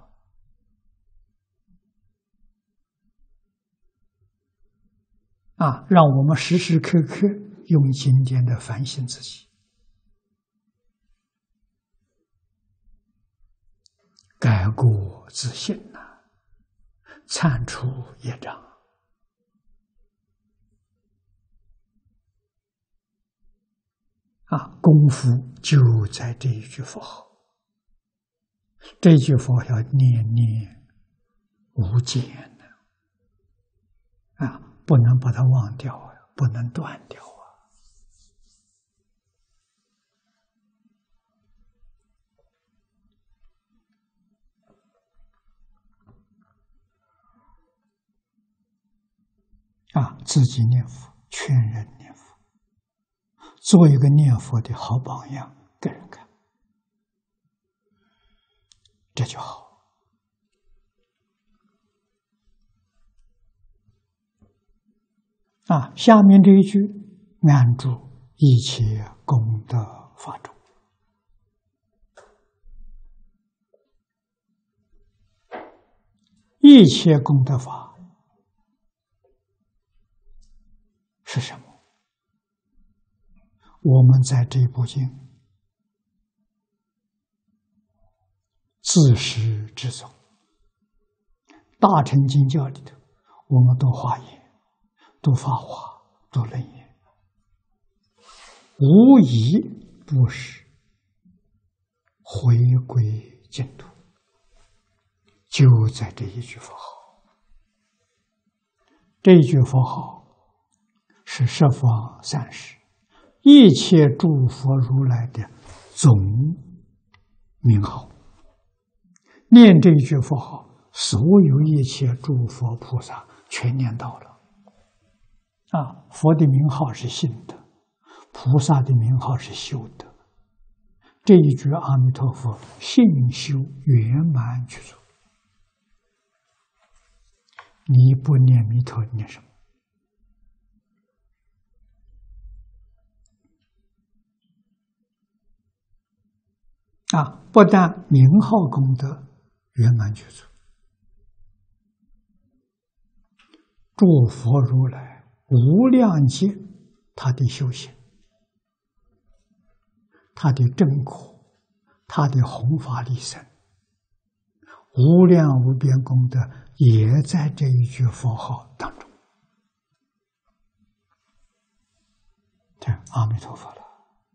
啊，让我们时时刻刻用经典的反省自己，改过自新呐、啊，铲除业障啊，功夫就在这一句佛号，这句佛要念念无间的啊，不能把它忘掉啊，不能断掉啊。啊，自己念佛，劝人念佛，做一个念佛的好榜样给人看，这就好。啊，下面这一句按住一切功德法中。一切功德法是什么？我们在这部经自始至终，大乘经教里头，我们读华严、读法华、读楞严，无一不是回归净土，就在这一句佛号。这一句佛号是十方三世一切诸佛如来的总名号。念这一句佛号，所有一切诸佛菩萨全念到了。啊，佛的名号是信德，菩萨的名号是修德。这一句阿弥陀佛，信修圆满具足。你不念弥陀，念什么？啊，不但名号功德圆满具足，诸佛如来无量劫他的修行，他的正果，他的弘法利生，无量无边功德也在这一句佛号当中。这阿弥陀佛了，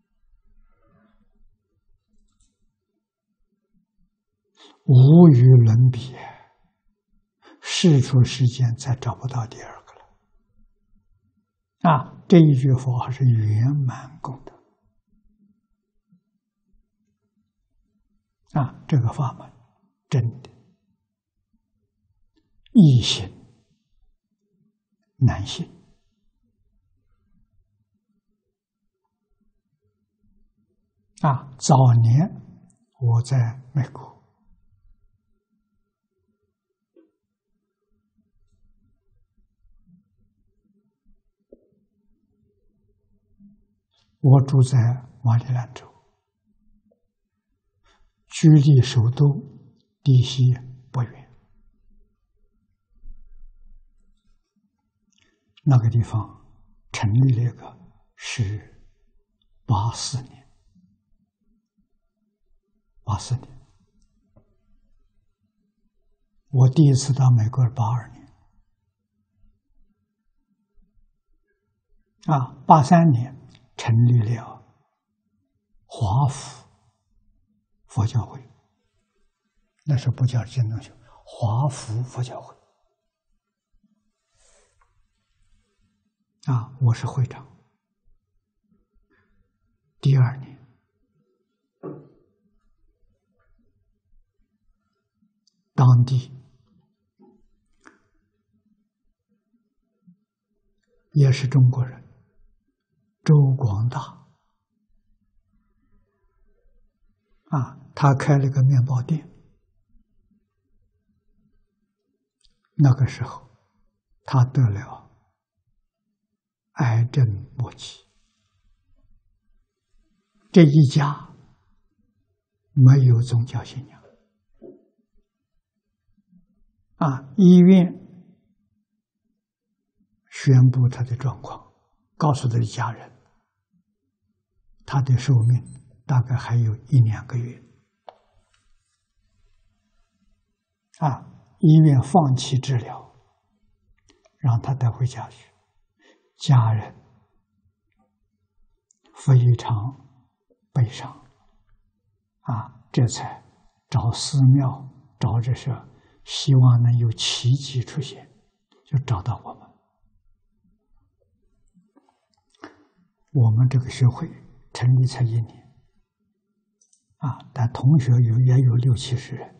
无与伦比，世出世间再找不到第二个了。啊，这一句佛号是圆满功德。啊，这个法门真的易行难行。啊，早年我在美国，我住在马里兰州，距离首都D C不远。那个地方成立了一个是八四年，八四年，我第一次到美国是八二年，啊，八三年成立了华府佛教会，那时候不叫真宗学，华府佛教会。啊，我是会长。第二年，当地也是中国人，周广大啊，他开了个面包店。那个时候，他得了癌症末期，这一家没有宗教信仰啊！医院宣布他的状况，告诉他的家人，他的寿命大概还有一两个月啊！医院放弃治疗，让他带回家去。家人非常悲伤啊，这才找寺庙，找着说希望能有奇迹出现，就找到我们。我们这个学会成立才一年啊，但同学有也有六七十人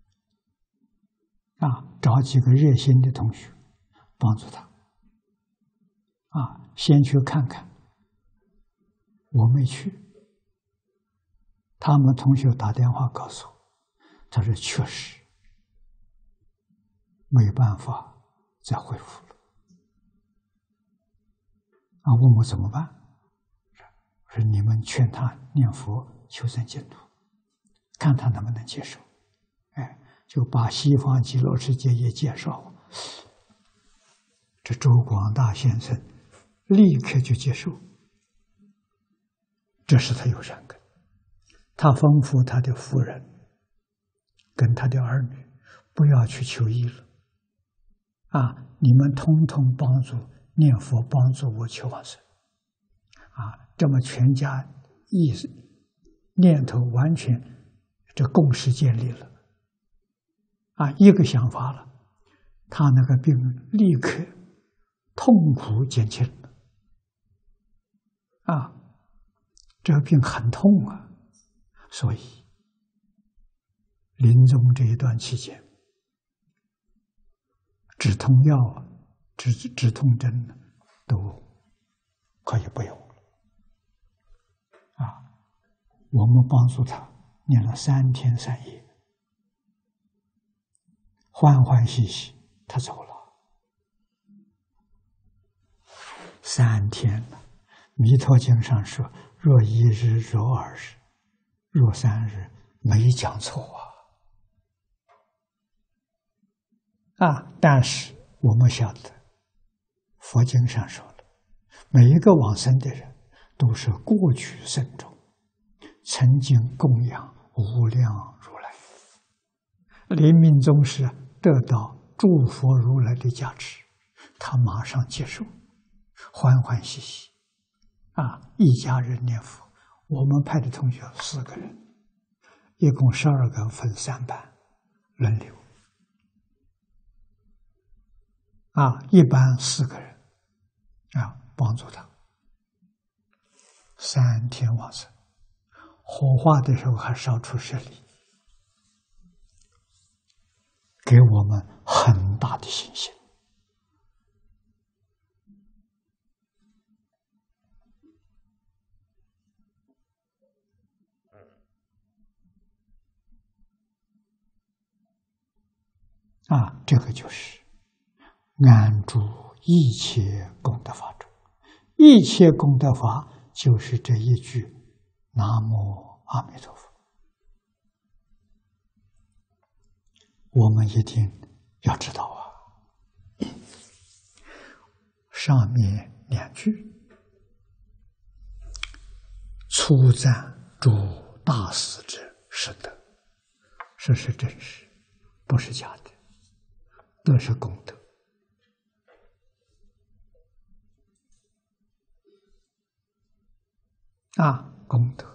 啊，找几个热心的同学帮助他。啊，先去看看，我没去。他们同学打电话告诉我，他说确实没办法再恢复了。啊，问我怎么办？ 说你们劝他念佛求生净土，看他能不能接受。哎，就把西方极乐世界也介绍。这周广大先生立刻就接受，这是他有善根。他吩咐他的夫人跟他的儿女不要去求医了，啊，你们通通帮助念佛，帮助我求往生。啊，这么全家意识念头完全这共识建立了，啊，一个想法了，他那个病立刻痛苦减轻了，啊，这个病很痛啊，所以临终这一段期间，止痛药、止止痛针都可以不用了，啊，我们帮助他念了三天三夜，欢欢喜喜，他走了。三天了，《弥陀经》上说：“若一日，若二日，若三日，没讲错啊！”啊，但是我们晓得，佛经上说了，每一个往生的人都是过去生中曾经供养无量如来，临命终时得到诸佛如来的加持，他马上接受，欢欢喜喜，啊，一家人念佛。我们派的同学四个人，一共十二个，分三班轮流，啊，一班四个人，啊，帮助他三天往生。火化的时候还烧出舍利，给我们很大的信心。啊，这个就是安住一切功德法中，一切功德法就是这一句南无阿弥陀佛。我们一定要知道啊，上面两句初赞诸大师者是德，这是真实，不是假的，德是功德。啊，功德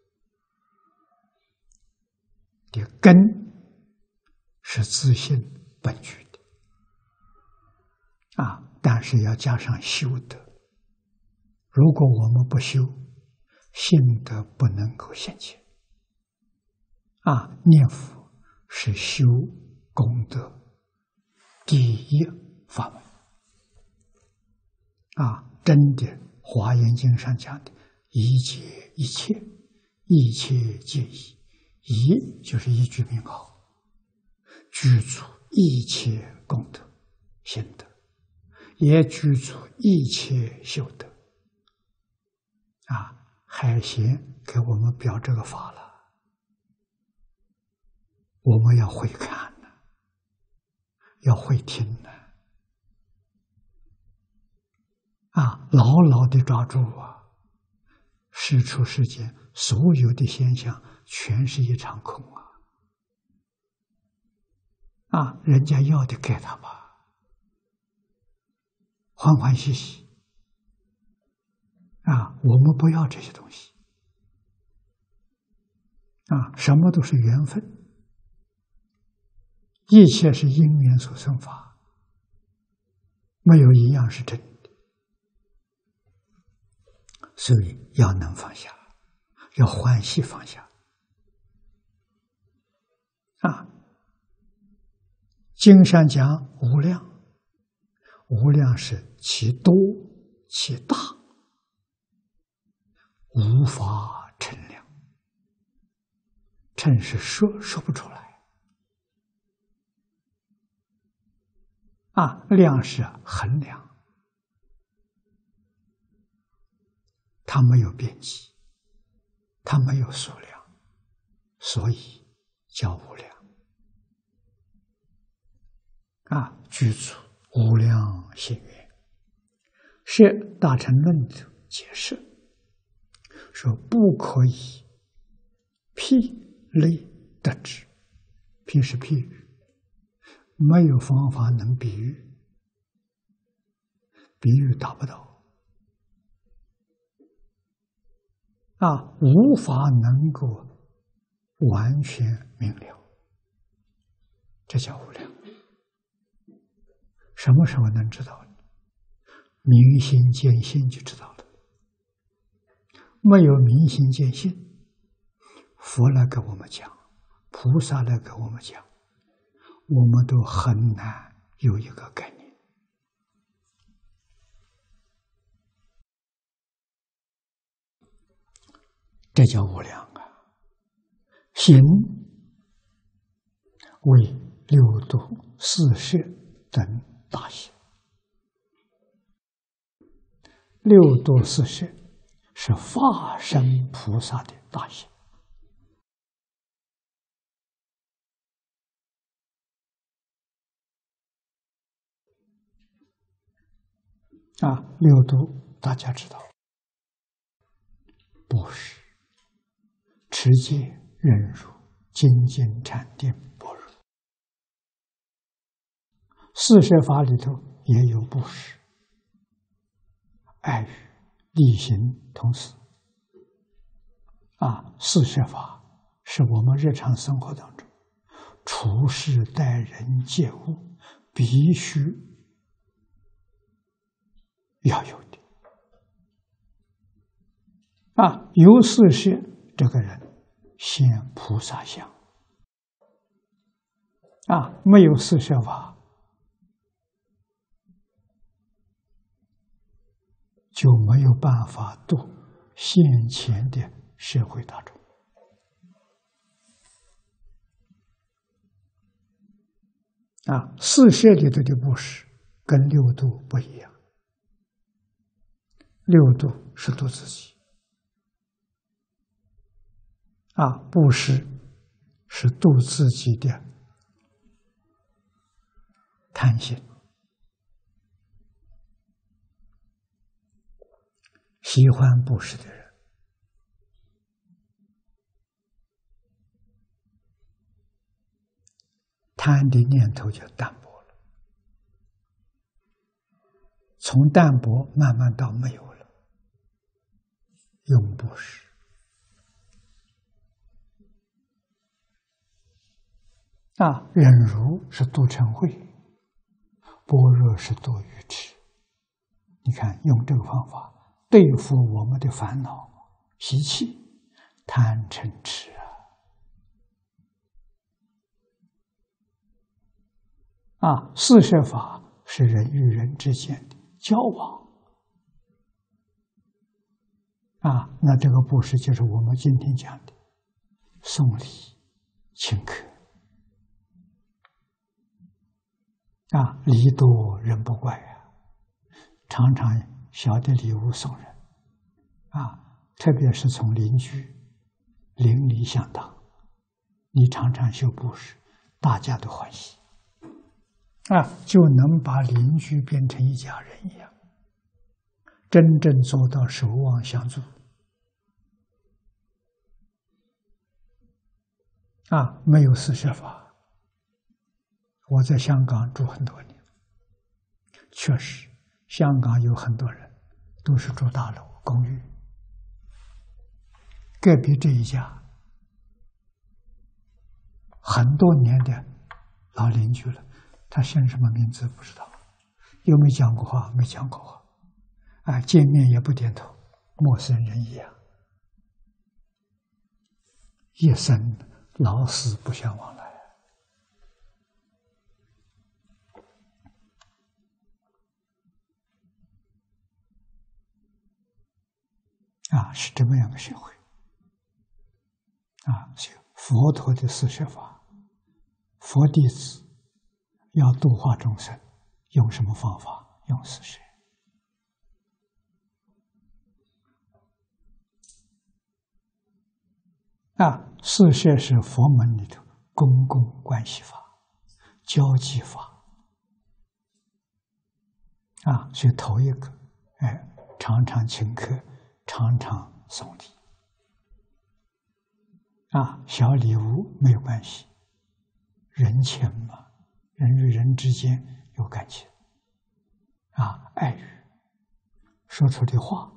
的根是自信本具的，啊，但是要加上修德。如果我们不修，信德不能够现前。啊，念佛是修功德第一法门。啊，真的，《华严经》上讲的一切一切，一切皆一，一就是一句名号，具足一切功德行德，也具足一切修德。啊，海贤给我们表这个法了，我们要会看呢，要会听呢，啊，牢牢的抓住啊！世出世间所有的现象，全是一场空啊！啊，人家要的给他吧，欢欢喜喜。啊，我们不要这些东西。啊，什么都是缘分，一切是因缘所生法，没有一样是真的。所以要能放下，要欢喜放下。啊，经上讲无量，无量是其多其大，无法称量。称是说说不出来，啊，量是衡量。 它没有边际，它没有数量，所以叫无量。啊，具足无量心愿。是大乘论的解释说，不可以譬类得之。譬是譬喻，没有方法能比喻，比喻达不到。啊，无法能够完全明了，这叫无量。什么时候能知道呢？明心见性就知道了。没有明心见性，佛来给我们讲，菩萨来给我们讲，我们都很难有一个概念。这叫无量啊！行为六度、四摄等大行。六度四摄是化身菩萨的大行。啊，六度大家知道，布施、持戒、忍辱、精进、禅定、般若。四摄法里头也有布施、爱语、力行同时。啊，四摄法是我们日常生活当中处事待人接物必须要有的。啊，有四摄，这个人现菩萨相。啊，没有四摄法，就没有办法度现前的社会大众。啊，四摄里头的布施跟六度不一样。六度是度自己，啊，布施是度自己的贪心。喜欢布施的人，贪的念头就淡薄了，从淡薄慢慢到没有了，用布施。啊，忍辱是度嗔恚，般若是度愚痴。你看，用这个方法对付我们的烦恼习气，贪嗔痴啊！啊，四摄法是人与人之间的交往。啊，那这个布施就是我们今天讲的送礼、请客。啊，礼多人不怪啊，常常小的礼物送人，啊，特别是从邻居邻里相当，你常常修布施，大家都欢喜，啊，就能把邻居变成一家人一样，真正做到守望相助。啊，没有四摄法。我在香港住很多年，确实，香港有很多人都是住大楼公寓，隔壁这一家很多年的老邻居了，他姓什么名字不知道，又没讲过话，没讲过话，啊，见面也不点头，陌生人一样，一生老死不相往来。啊，是这么样的学会。啊，佛陀的四摄法，佛弟子要度化众生，用什么方法？用四摄。 四摄是佛门里头公共关系法、交际法啊，所以头一个，哎，常常请客，常常送礼啊，小礼物没有关系，人情嘛，人与人之间有感情啊，爱语说出的话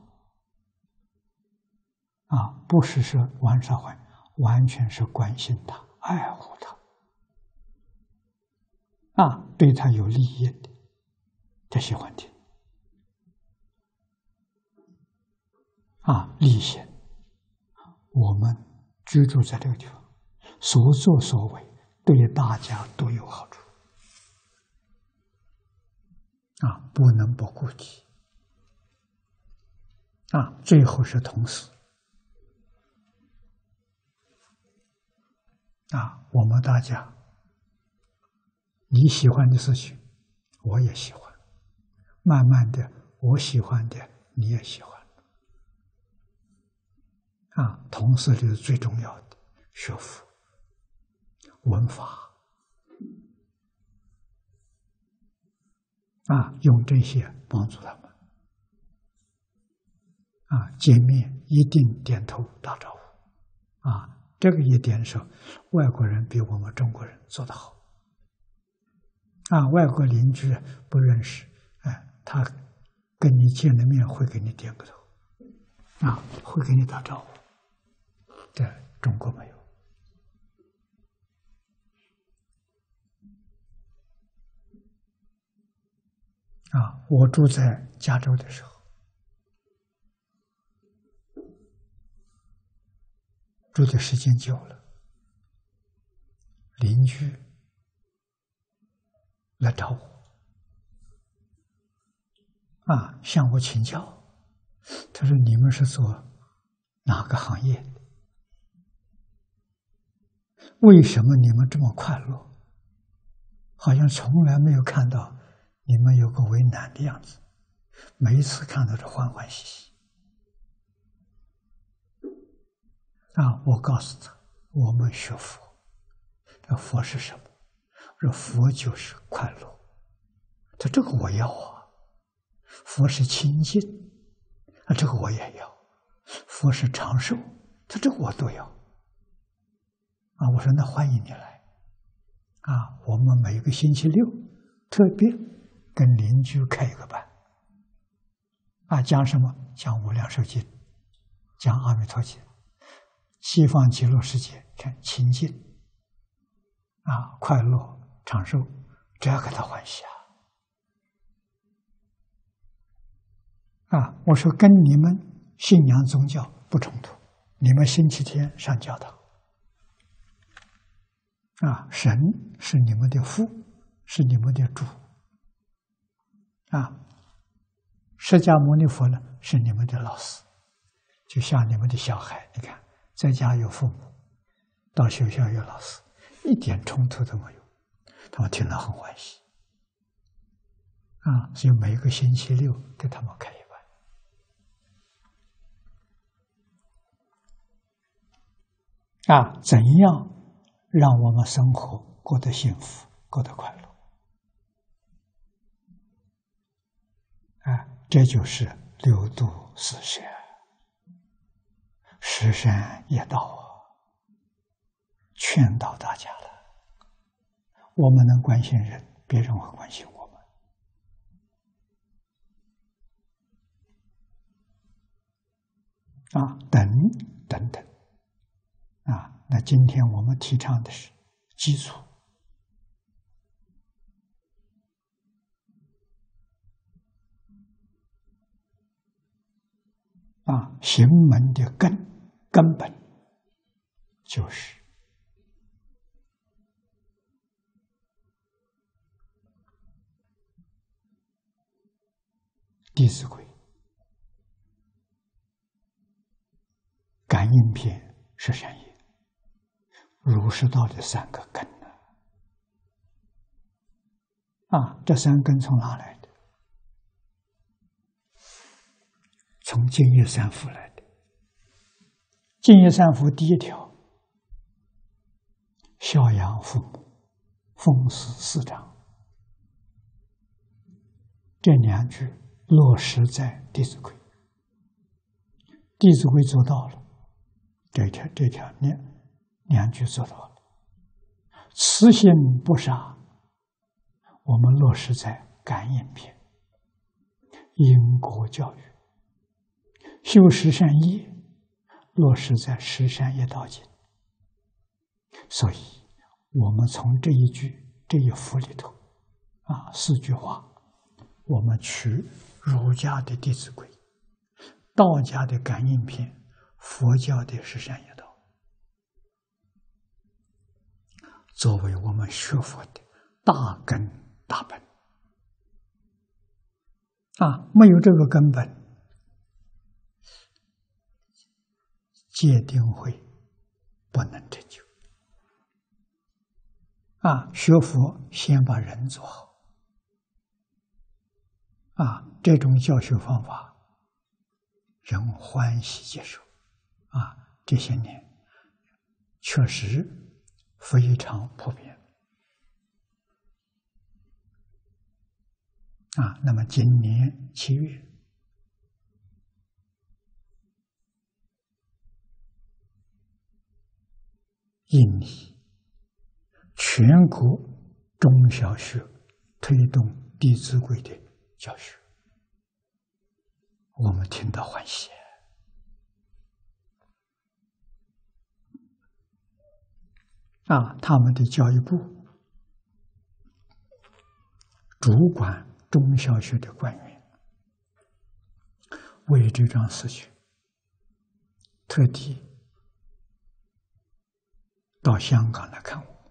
啊，不是说玩耍玩，完全是关心他、爱护他啊，对他有利益的，他喜欢听啊，利心。我们居住在这个地方，所作所为对大家都有好处啊，不能不顾及啊。最后是同事啊，我们大家你喜欢的事情，我也喜欢，慢慢的，我喜欢的你也喜欢啊。同事里最重要的学佛、闻法啊，用这些帮助他们啊。见面一定点头打招呼啊。这个一点上，外国人比我们中国人做得好啊。外国邻居不认识，哎，他跟你见了面会给你点个头啊，会给你打招呼。在中国没有啊。我住在加州的时候，住的时间久了，邻居来找我啊，向我请教。他说：“你们是做哪个行业的？为什么你们这么快乐？好像从来没有看到你们有个为难的样子，每一次看到是欢欢喜喜。”啊，我告诉他，我们学佛，这佛是什么？我说佛就是快乐。他这个我要啊。佛是清净，啊，这个我也要。佛是长寿，他这个我都要。啊，我说那欢迎你来。啊，我们每个星期六特别跟邻居开一个班。啊，讲什么？讲无量寿经，讲阿弥陀经。西方极乐世界看清净啊，快乐长寿，这要给他欢喜啊！啊，我说跟你们信仰宗教不冲突，你们星期天上教堂啊，神是你们的父，是你们的主啊，释迦牟尼佛呢是你们的老师，就像你们的小孩，你看。在家有父母，到学校有老师，一点冲突都没有，他们听了很欢喜啊！所以每个星期六给他们开一班啊，怎样让我们生活过得幸福，过得快乐啊？这就是六度四摄。十善业道啊，劝导大家了。我们能关心人，别人会关心我们啊，等等等啊。那今天我们提倡的是基础啊，行门的根。根本就是《弟子规》、感应篇、十善业、儒释道的三个根呢？啊，这三根从哪来的？从净业三福来的。净业三福第一条， 孝养父母，奉事师长，这两句落实在《弟子规》，《弟子规》做到了，这条这条两两句做到了。慈心不杀，我们落实在感应篇，因果教育；修十善业，落实在十善业道经。所以，我们从这一句这一幅里头，啊，四句话，我们取儒家的《弟子规》，道家的感应篇，佛教的十善业道，作为我们学佛的大根大本。啊，没有这个根本，戒定慧不能成就。啊，学佛先把人做好。啊，这种教学方法，人欢喜接受。啊，这些年确实非常普遍。啊，那么今年七月，印尼全国中小学推动《弟子规》的教学，我们听到欢喜。啊，他们的教育部主管中小学的官员为这桩事情特地到香港来看我。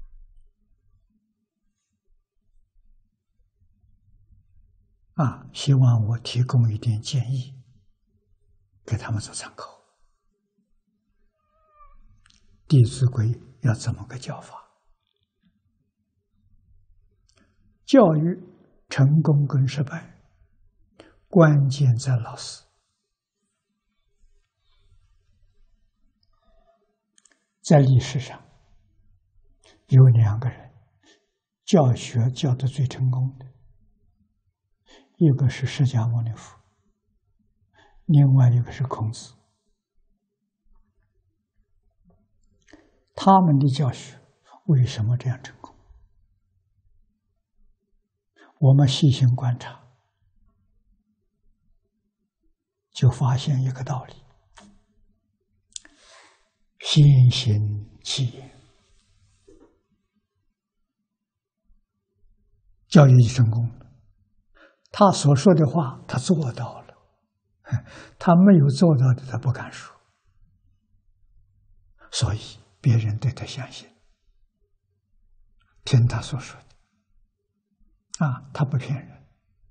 啊，希望我提供一点建议，给他们做参考。《弟子规》要怎么个教法？教育成功跟失败，关键在老师。在历史上，有两个人教学教得最成功的，一个是释迦牟尼佛，另外一个是孔子。他们的教学为什么这样成功？我们细心观察，就发现一个道理：先行其言，教育成功了。他所说的话，他做到了；他没有做到的，他不敢说。所以别人对他相信，听他所说的，啊，他不骗人。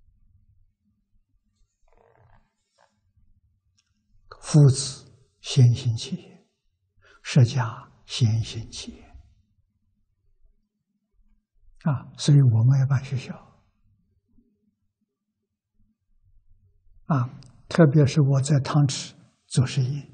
夫子先行其言，释迦先行其言。啊，所以我们要办学校。啊，特别是我在汤池做实验，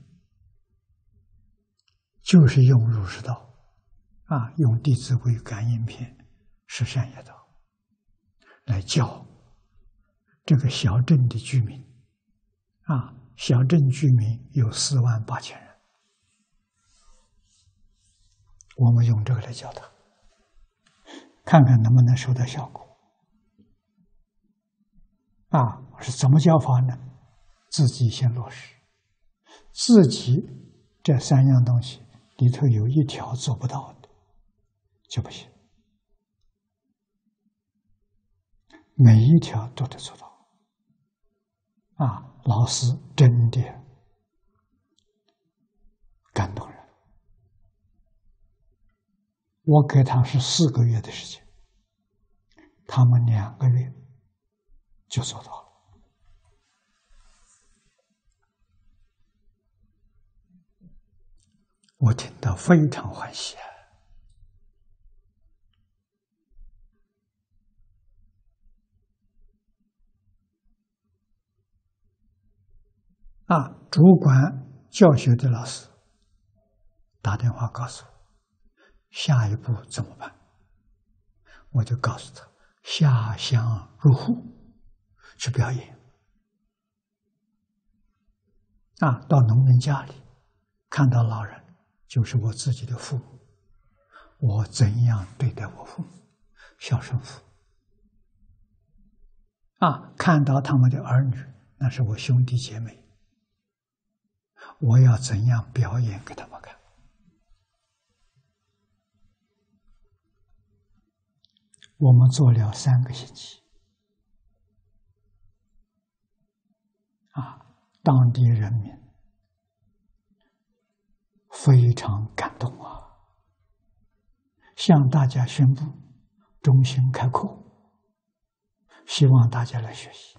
就是用儒释道，啊，用《弟子规》感应篇、十善业道来教这个小镇的居民。啊，小镇居民有四万八千人，我们用这个来教他，看看能不能收到效果。啊，是怎么教法呢？自己先落实，自己这三样东西里头有一条做不到的，就不行。每一条都得做到。啊，老师真的感动人。我给他是四个月的时间，他们两个月就做到了。我听到非常欢喜啊！啊，主管教学的老师打电话告诉我， 下一步怎么办？我就告诉他，下乡入户去表演。啊，到农民家里看到老人，就是我自己的父母，我怎样对待我父母，孝顺父母。啊，看到他们的儿女，那是我兄弟姐妹，我要怎样表演给他们看？我们做了三个星期，啊，当地人民非常感动啊，向大家宣布中心开课，希望大家来学习。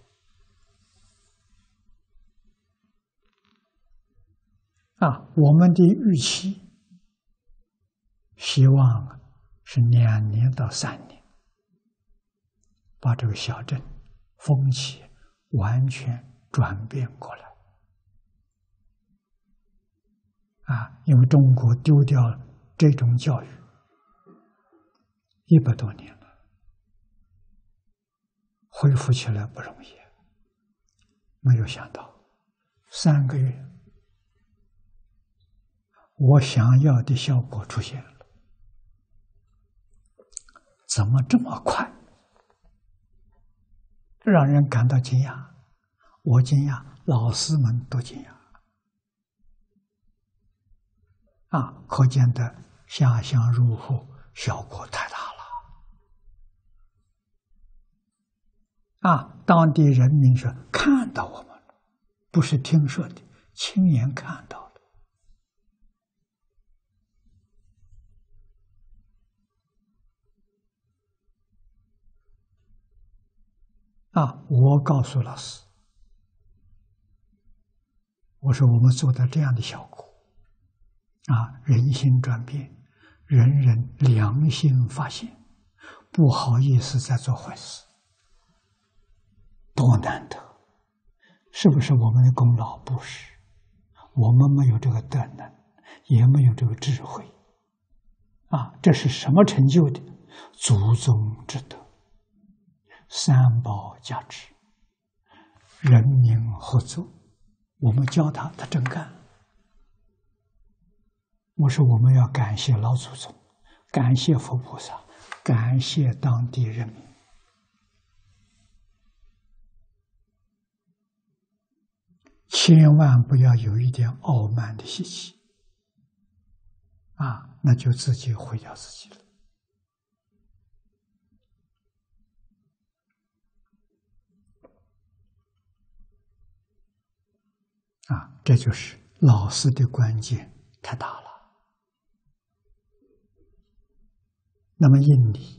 啊，我们的预期希望是两年到三年，把这个小镇风气完全转变过来。啊，因为中国丢掉这种教育一百多年了，恢复起来不容易。没有想到三个月，我想要的效果出现了。怎么这么快？让人感到惊讶，我惊讶，老师们都惊讶。啊，可见的下乡入户效果太大了。啊，当地人民是看到我们了，不是听说的，亲眼看到的。啊，我告诉老师，我说我们做到这样的效果，啊，人心转变，人人良心发现，不好意思再做坏事，多难得！是不是我们的功劳？不是，我们没有这个德能，也没有这个智慧。啊，这是什么成就的？祖宗之德，三宝加持，人民合作。我们教他，他真干。我说我们要感谢老祖宗，感谢佛菩萨，感谢当地人民。千万不要有一点傲慢的习气，啊，那就自己毁掉自己了。啊，这就是老师的关键太大了。那么印尼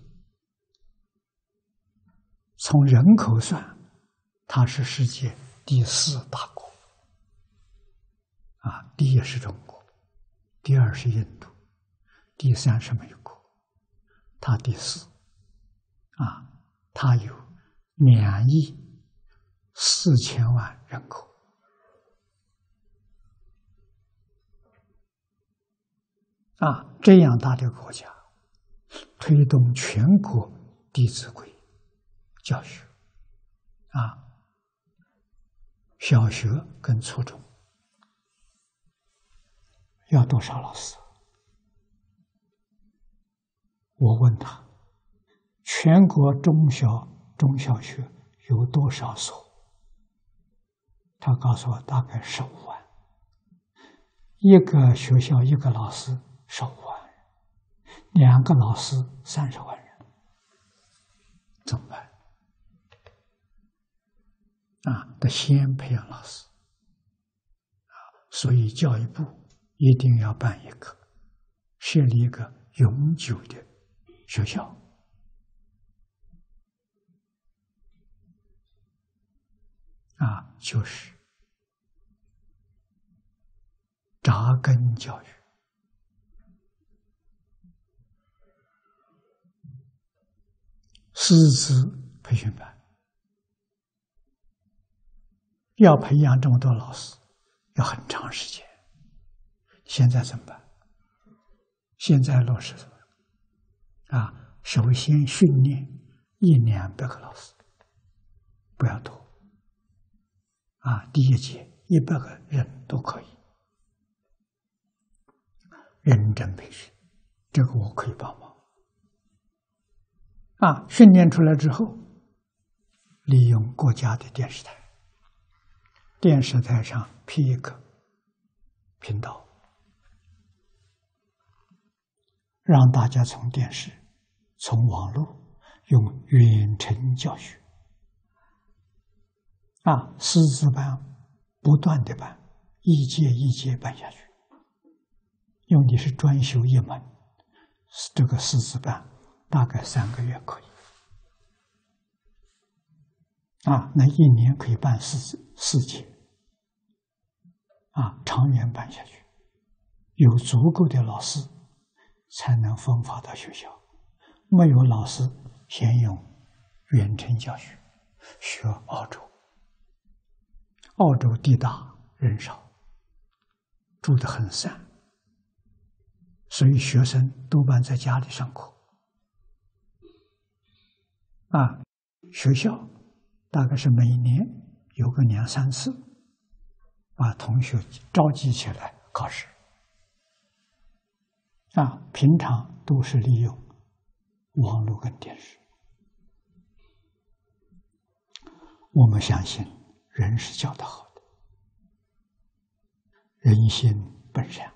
从人口算，它是世界第四大国。啊，第一是中国，第二是印度，第三是美国，它第四。啊，它有两亿四千万人口。啊，这样大的国家，推动全国《弟子规》教学，啊，小学跟初中要多少老师？我问他，全国中小中小学有多少所？他告诉我大概十五万，一个学校一个老师十五万人，两个老师三十万人，怎么办？啊，得先培养老师，啊，所以教育部一定要办一个，设立一个永久的学校，啊，就是扎根教育。师资培训班，要培养这么多老师，要很长时间。现在怎么办？现在落实什么？ 啊，首先训练一两百个老师，不要多。啊，第一节一百个人都可以，认真培训，这个我可以帮忙。啊，训练出来之后，利用国家的电视台，电视台上批一个频道，让大家从电视、从网络用远程教学。啊，师资班不断的办，一届一届办下去，用的是专修一门，这个师资班大概三个月可以。啊，那一年可以办四四届。啊，长远办下去，有足够的老师才能分发到学校，没有老师先用远程教学，学澳洲。澳洲地大人少，住得很散，所以学生多半在家里上课。啊，学校大概是每年有个两三次，把同学召集起来考试。啊，平常都是利用网络跟电视。我们相信人是教得好的，人心本善。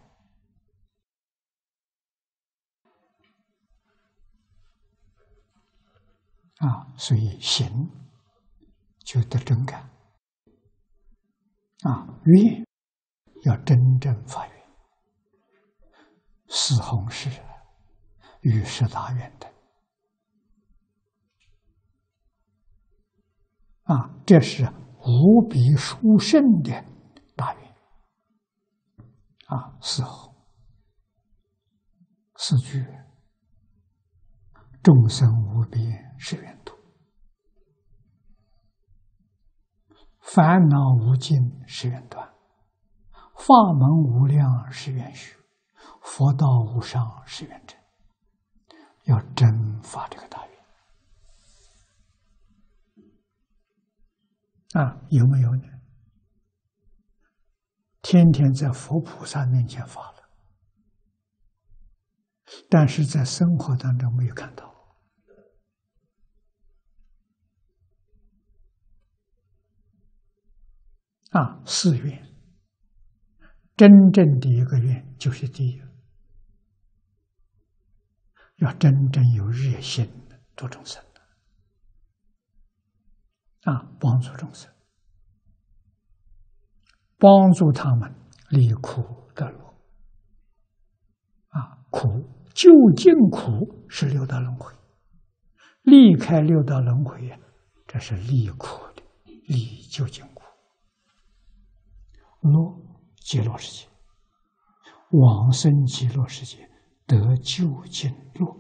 啊，所以行就得真干。啊，愿要真正发愿，四弘誓、与十大愿等。啊，这是无比殊胜的大愿。啊，四弘、四句，众生无边誓愿度，烦恼无尽誓愿断，法门无量誓愿学，佛道无上誓愿成。要真发这个大愿。啊，有没有呢？天天在佛菩萨面前发了，但是在生活当中没有看到。啊，四愿，真正的一个愿就是第一，要真正有热心度众生，啊，帮助众生，帮助他们离苦得乐。啊，苦究竟苦是六道轮回，离开六道轮回呀，这是离苦的，离究竟苦。乐极乐世界，往生极乐世界得究竟乐。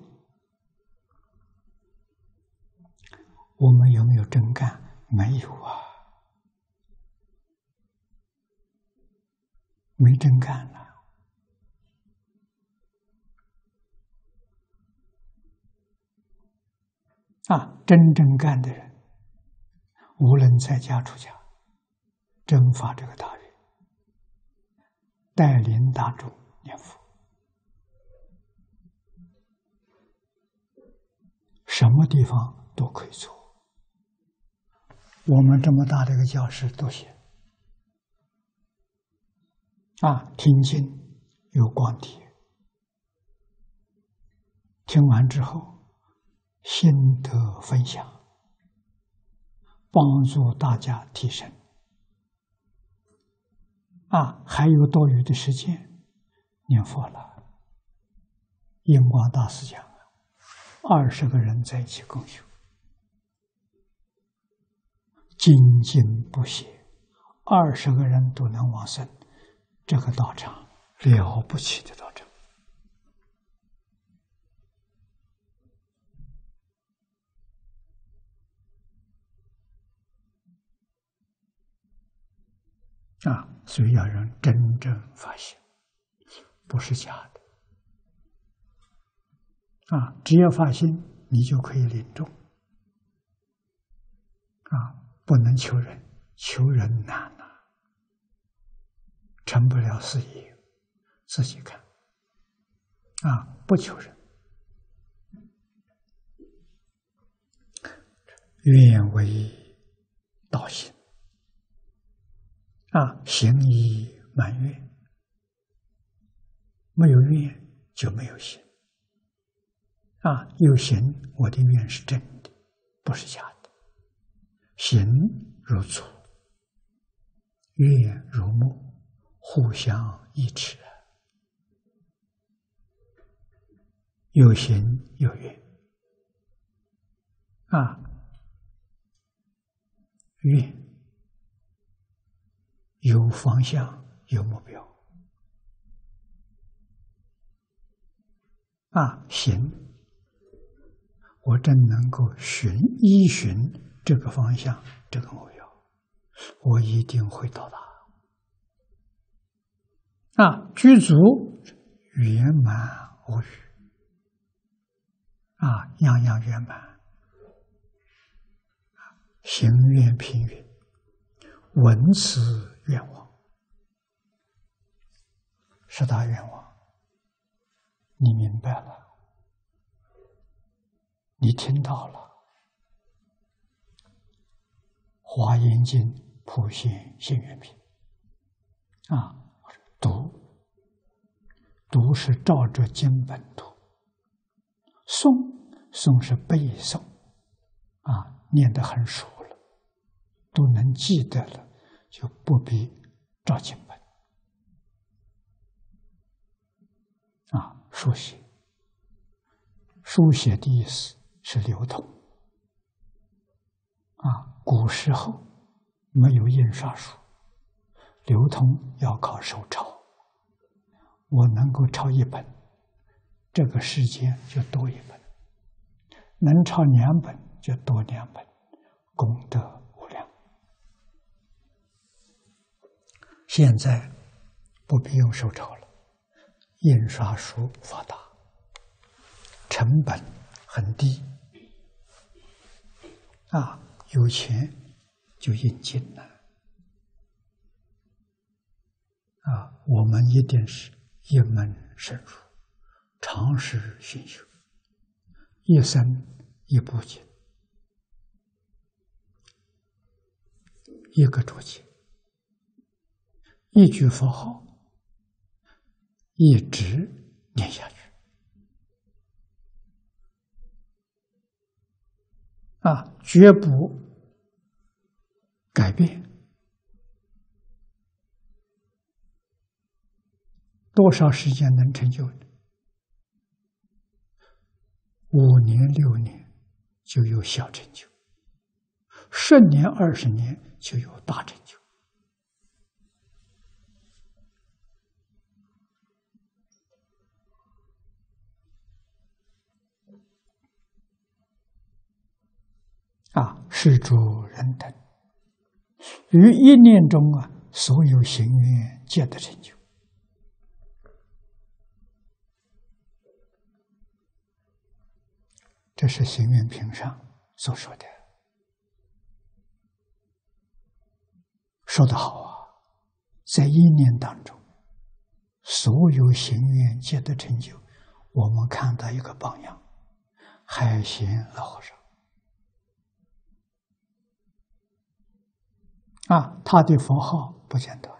我们有没有真干？没有啊，没真干了。啊，真正干的人，无论在家出家，真发这个大愿，带领大众念佛，什么地方都可以做。我们这么大的一个教室都行。啊，听经有光碟，听完之后心得分享，帮助大家提升。啊，还有多余的时间念佛了。印光大师讲，二十个人在一起共修，精进不懈，二十个人都能往生，这个道场了不起的道场。啊，所以要让真正发现，不是假的。 啊，只要发心，你就可以领众。啊，不能求人，求人难呐、啊，成不了事业。自己看。啊，不求人，愿为道行。啊，行以满愿，没有愿就没有行。啊，有行，我的愿是真的，不是假的。行如足，愿如梦，互相依持。有行有愿。啊，愿有方向，有目标。啊，行，我真能够循依循这个方向，这个目标，我一定会到达。啊，具足圆满无余。啊，样样圆满。行愿平允，闻此愿望，十大愿望，你明白了，你听到了。华严经普贤行愿品。啊，读，读是照着经本读，诵，诵是背诵。啊，念得很熟了，都能记得了，就不必照经本。啊，书写，书写的意思是流通。啊，古时候没有印刷术，流通要靠手抄。我能够抄一本，这个世间就多一本；能抄两本，就多两本，功德无量。现在不必用手抄了，印刷术发达，成本很低。啊，有钱就印经了。啊，我们一定是一门深入，长时熏修，一生一部经，一个注解，一句佛号，一直念下去。啊，绝不改变。多少时间能成就？五年六年就有小成就，十年二十年就有大成就。啊，是诸人等于一念中啊，所有行愿皆得成就。这是行愿品上所说的，说得好啊！在一念当中，所有行愿皆得成就。我们看到一个榜样，海贤老和尚。啊，他的佛号不间断。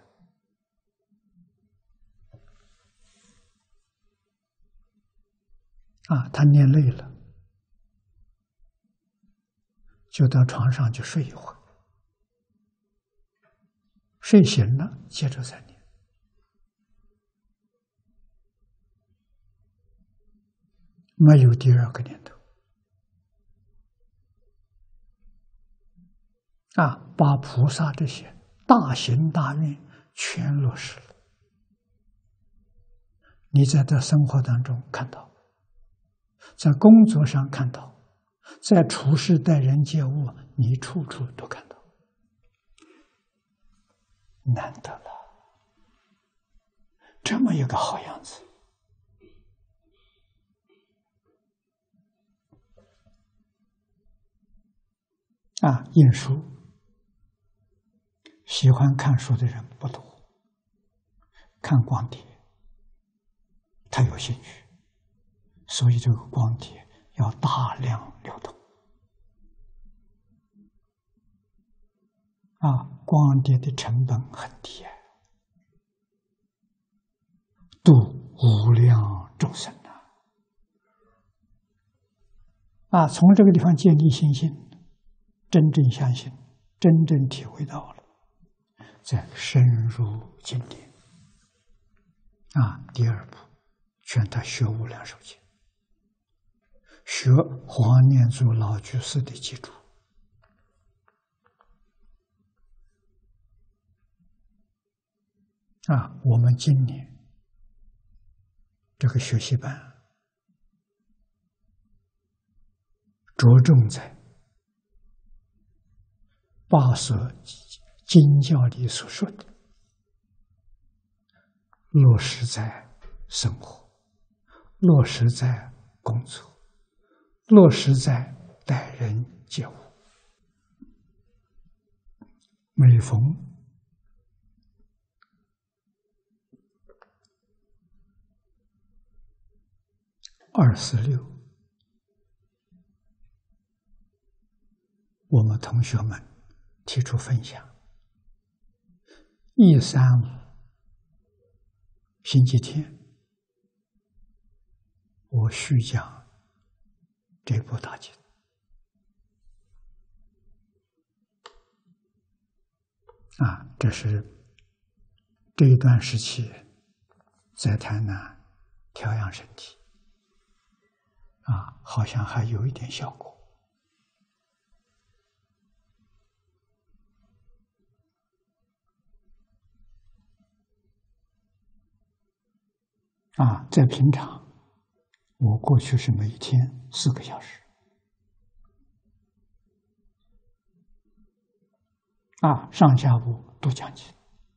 啊，他念累了，就到床上去睡一会儿，睡醒了接着再念。没有第二个念头。啊，把菩萨这些大行大愿全落实了。你在这生活当中看到，在工作上看到，在处事待人接物，你处处都看到，难得了，这么一个好样子。 啊，印书喜欢看书的人不多，看光碟他有兴趣，所以这个光碟要大量流通。啊，光碟的成本很低啊，度无量众生啊！啊，从这个地方建立信心，真正相信，真正体会到了，再深入经典。啊，第二步，劝他学无量寿经，学黄念祖老居士的基础。啊，我们今年这个学习班着重在把所经教里所说的落实在生活，落实在工作，落实在待人接物。每逢二四六，我们同学们提出分享。一三五星期天，我续讲这部大经。啊，这是这一段时期在台南调养身体。啊，好像还有一点效果。啊，在平常，我过去是每天四个小时。啊，上下午都讲经。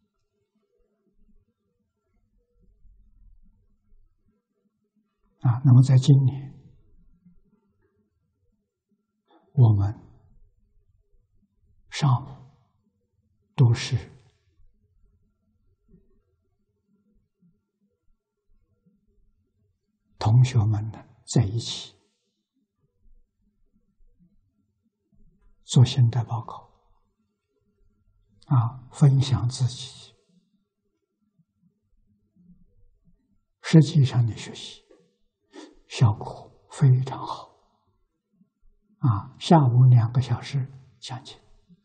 啊，那么在今年，我们上午都是同学们呢在一起做现代报告，啊，分享自己实际上的学习，效果非常好。啊，下午两个小时讲经，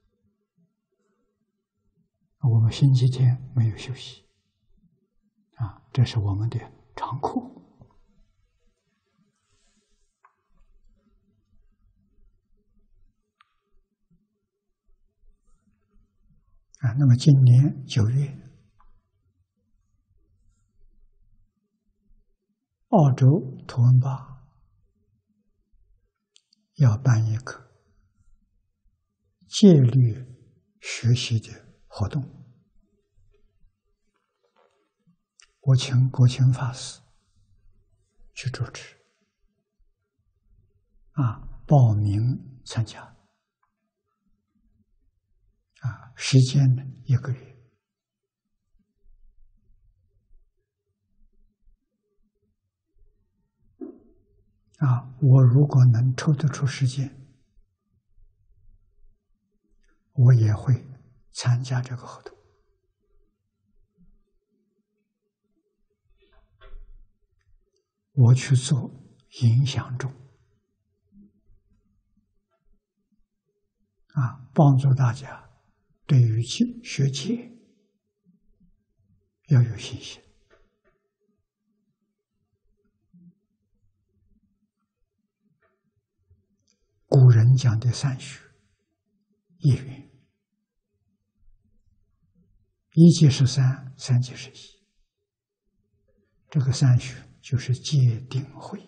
我们星期天没有休息。啊，这是我们的常课。啊，那么今年九月，澳洲图文巴要办一个戒律学习的活动，我请国清法师去主持，啊，报名参加，啊，时间呢一个月。啊，我如果能抽得出时间，我也会参加这个活动。我去做影响众，啊，帮助大家对于学戒要有信心。古人讲的三学，一云：一即是三，三即是一。这个三学就是戒定慧。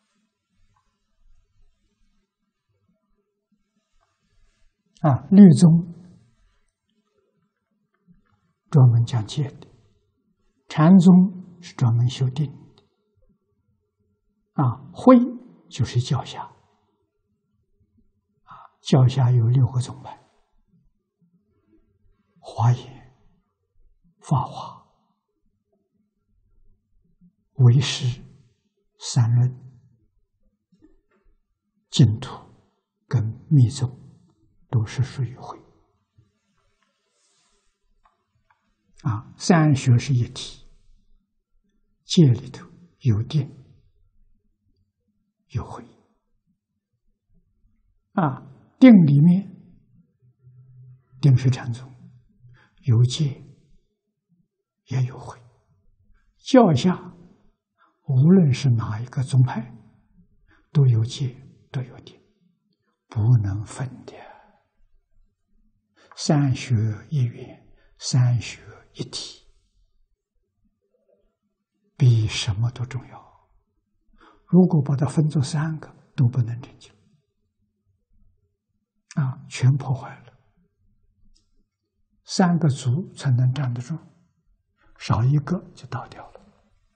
啊，律宗专门讲戒的，禅宗是专门修定的。啊，慧就是教下。 教下有六个宗派：华严、法华、唯识、三论、净土跟密宗，都是属于慧。啊，三学是一体，戒里头有定有慧。啊，定里面定是禅宗，有戒也有慧。教下无论是哪一个宗派，都有戒都有定，不能分的。三学一元，三学一体，比什么都重要。如果把它分作三个，都不能成就，啊，全破坏了。三个足才能站得住，少一个就倒掉了。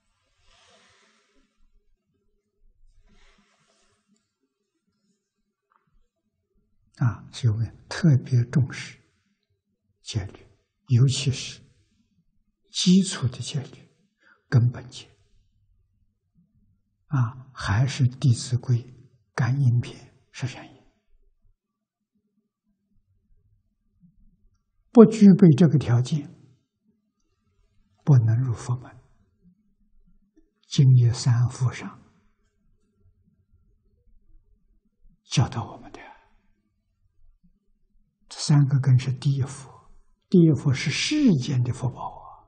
啊，所以我们特别重视戒律，尤其是基础的戒律、根本戒。啊，还是《弟子规》感应篇是原因。不具备这个条件，不能入佛门。净业三父上教导我们的，这三个根是第一福。第一福是世间的福报啊，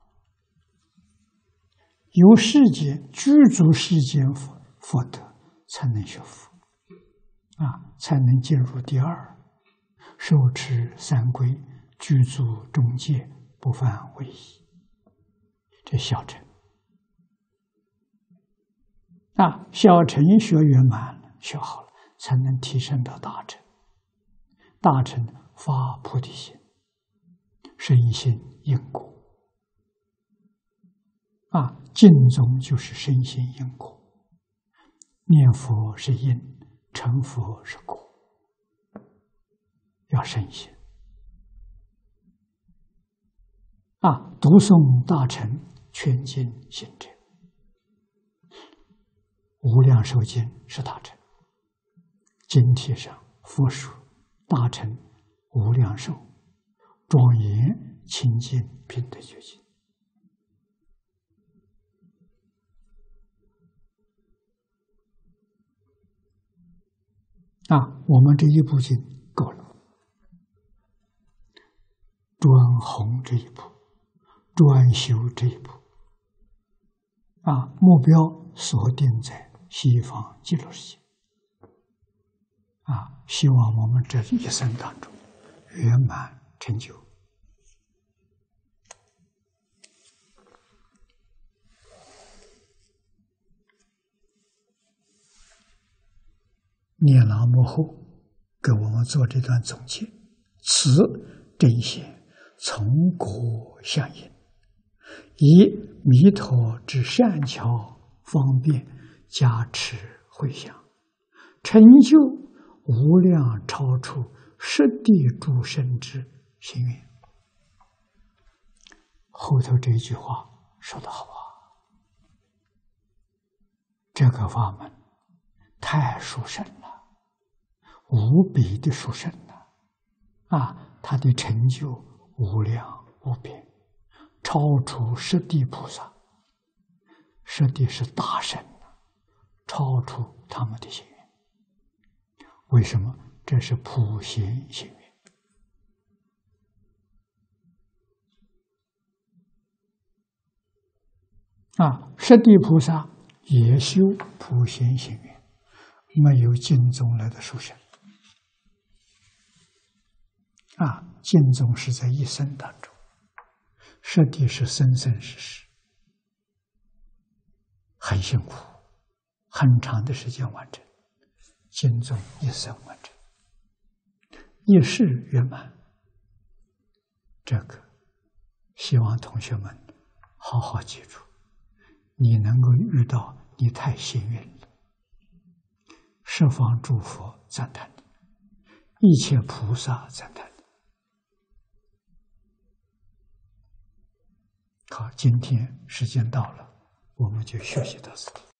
有世间居住世间福福德，才能学佛啊，才能进入第二，受持三规，居住中戒，不犯违仪。这小乘啊，小乘学圆满了，学好了，才能提升到大乘。大乘发菩提心，深信因果啊，净宗就是深信因果，念佛是因，成佛是果，要深信啊。读诵大乘全经行者，无量寿经是大乘，经题上佛说大乘无量寿庄严清净平等觉经。啊，我们这一部经够了，专弘这一部，专修这一部。啊，目标锁定在西方极乐世界。啊，希望我们这一生当中圆满成就。念南无后，给我们做这段总结：此真显从果相应，以弥陀之善巧方便加持回向，成就无量超出十地诸圣之心愿。后头这一句话说得好啊，这个法门太殊胜了，无比的殊胜了啊！它的成就无量无边，超出十地菩萨。十地是大圣，超出他们的心愿。为什么？这是普贤心愿啊！十地菩萨也修普贤心愿，没有经宗来的殊胜啊！经宗是在一生当中，十地是生生世世，很辛苦，很长的时间完成。经宗一生完成，一世圆满。这个希望同学们好好记住，你能够遇到，你太幸运了。十方诸佛赞叹你， 一切菩萨赞叹。好，今天时间到了，我们就学习到此。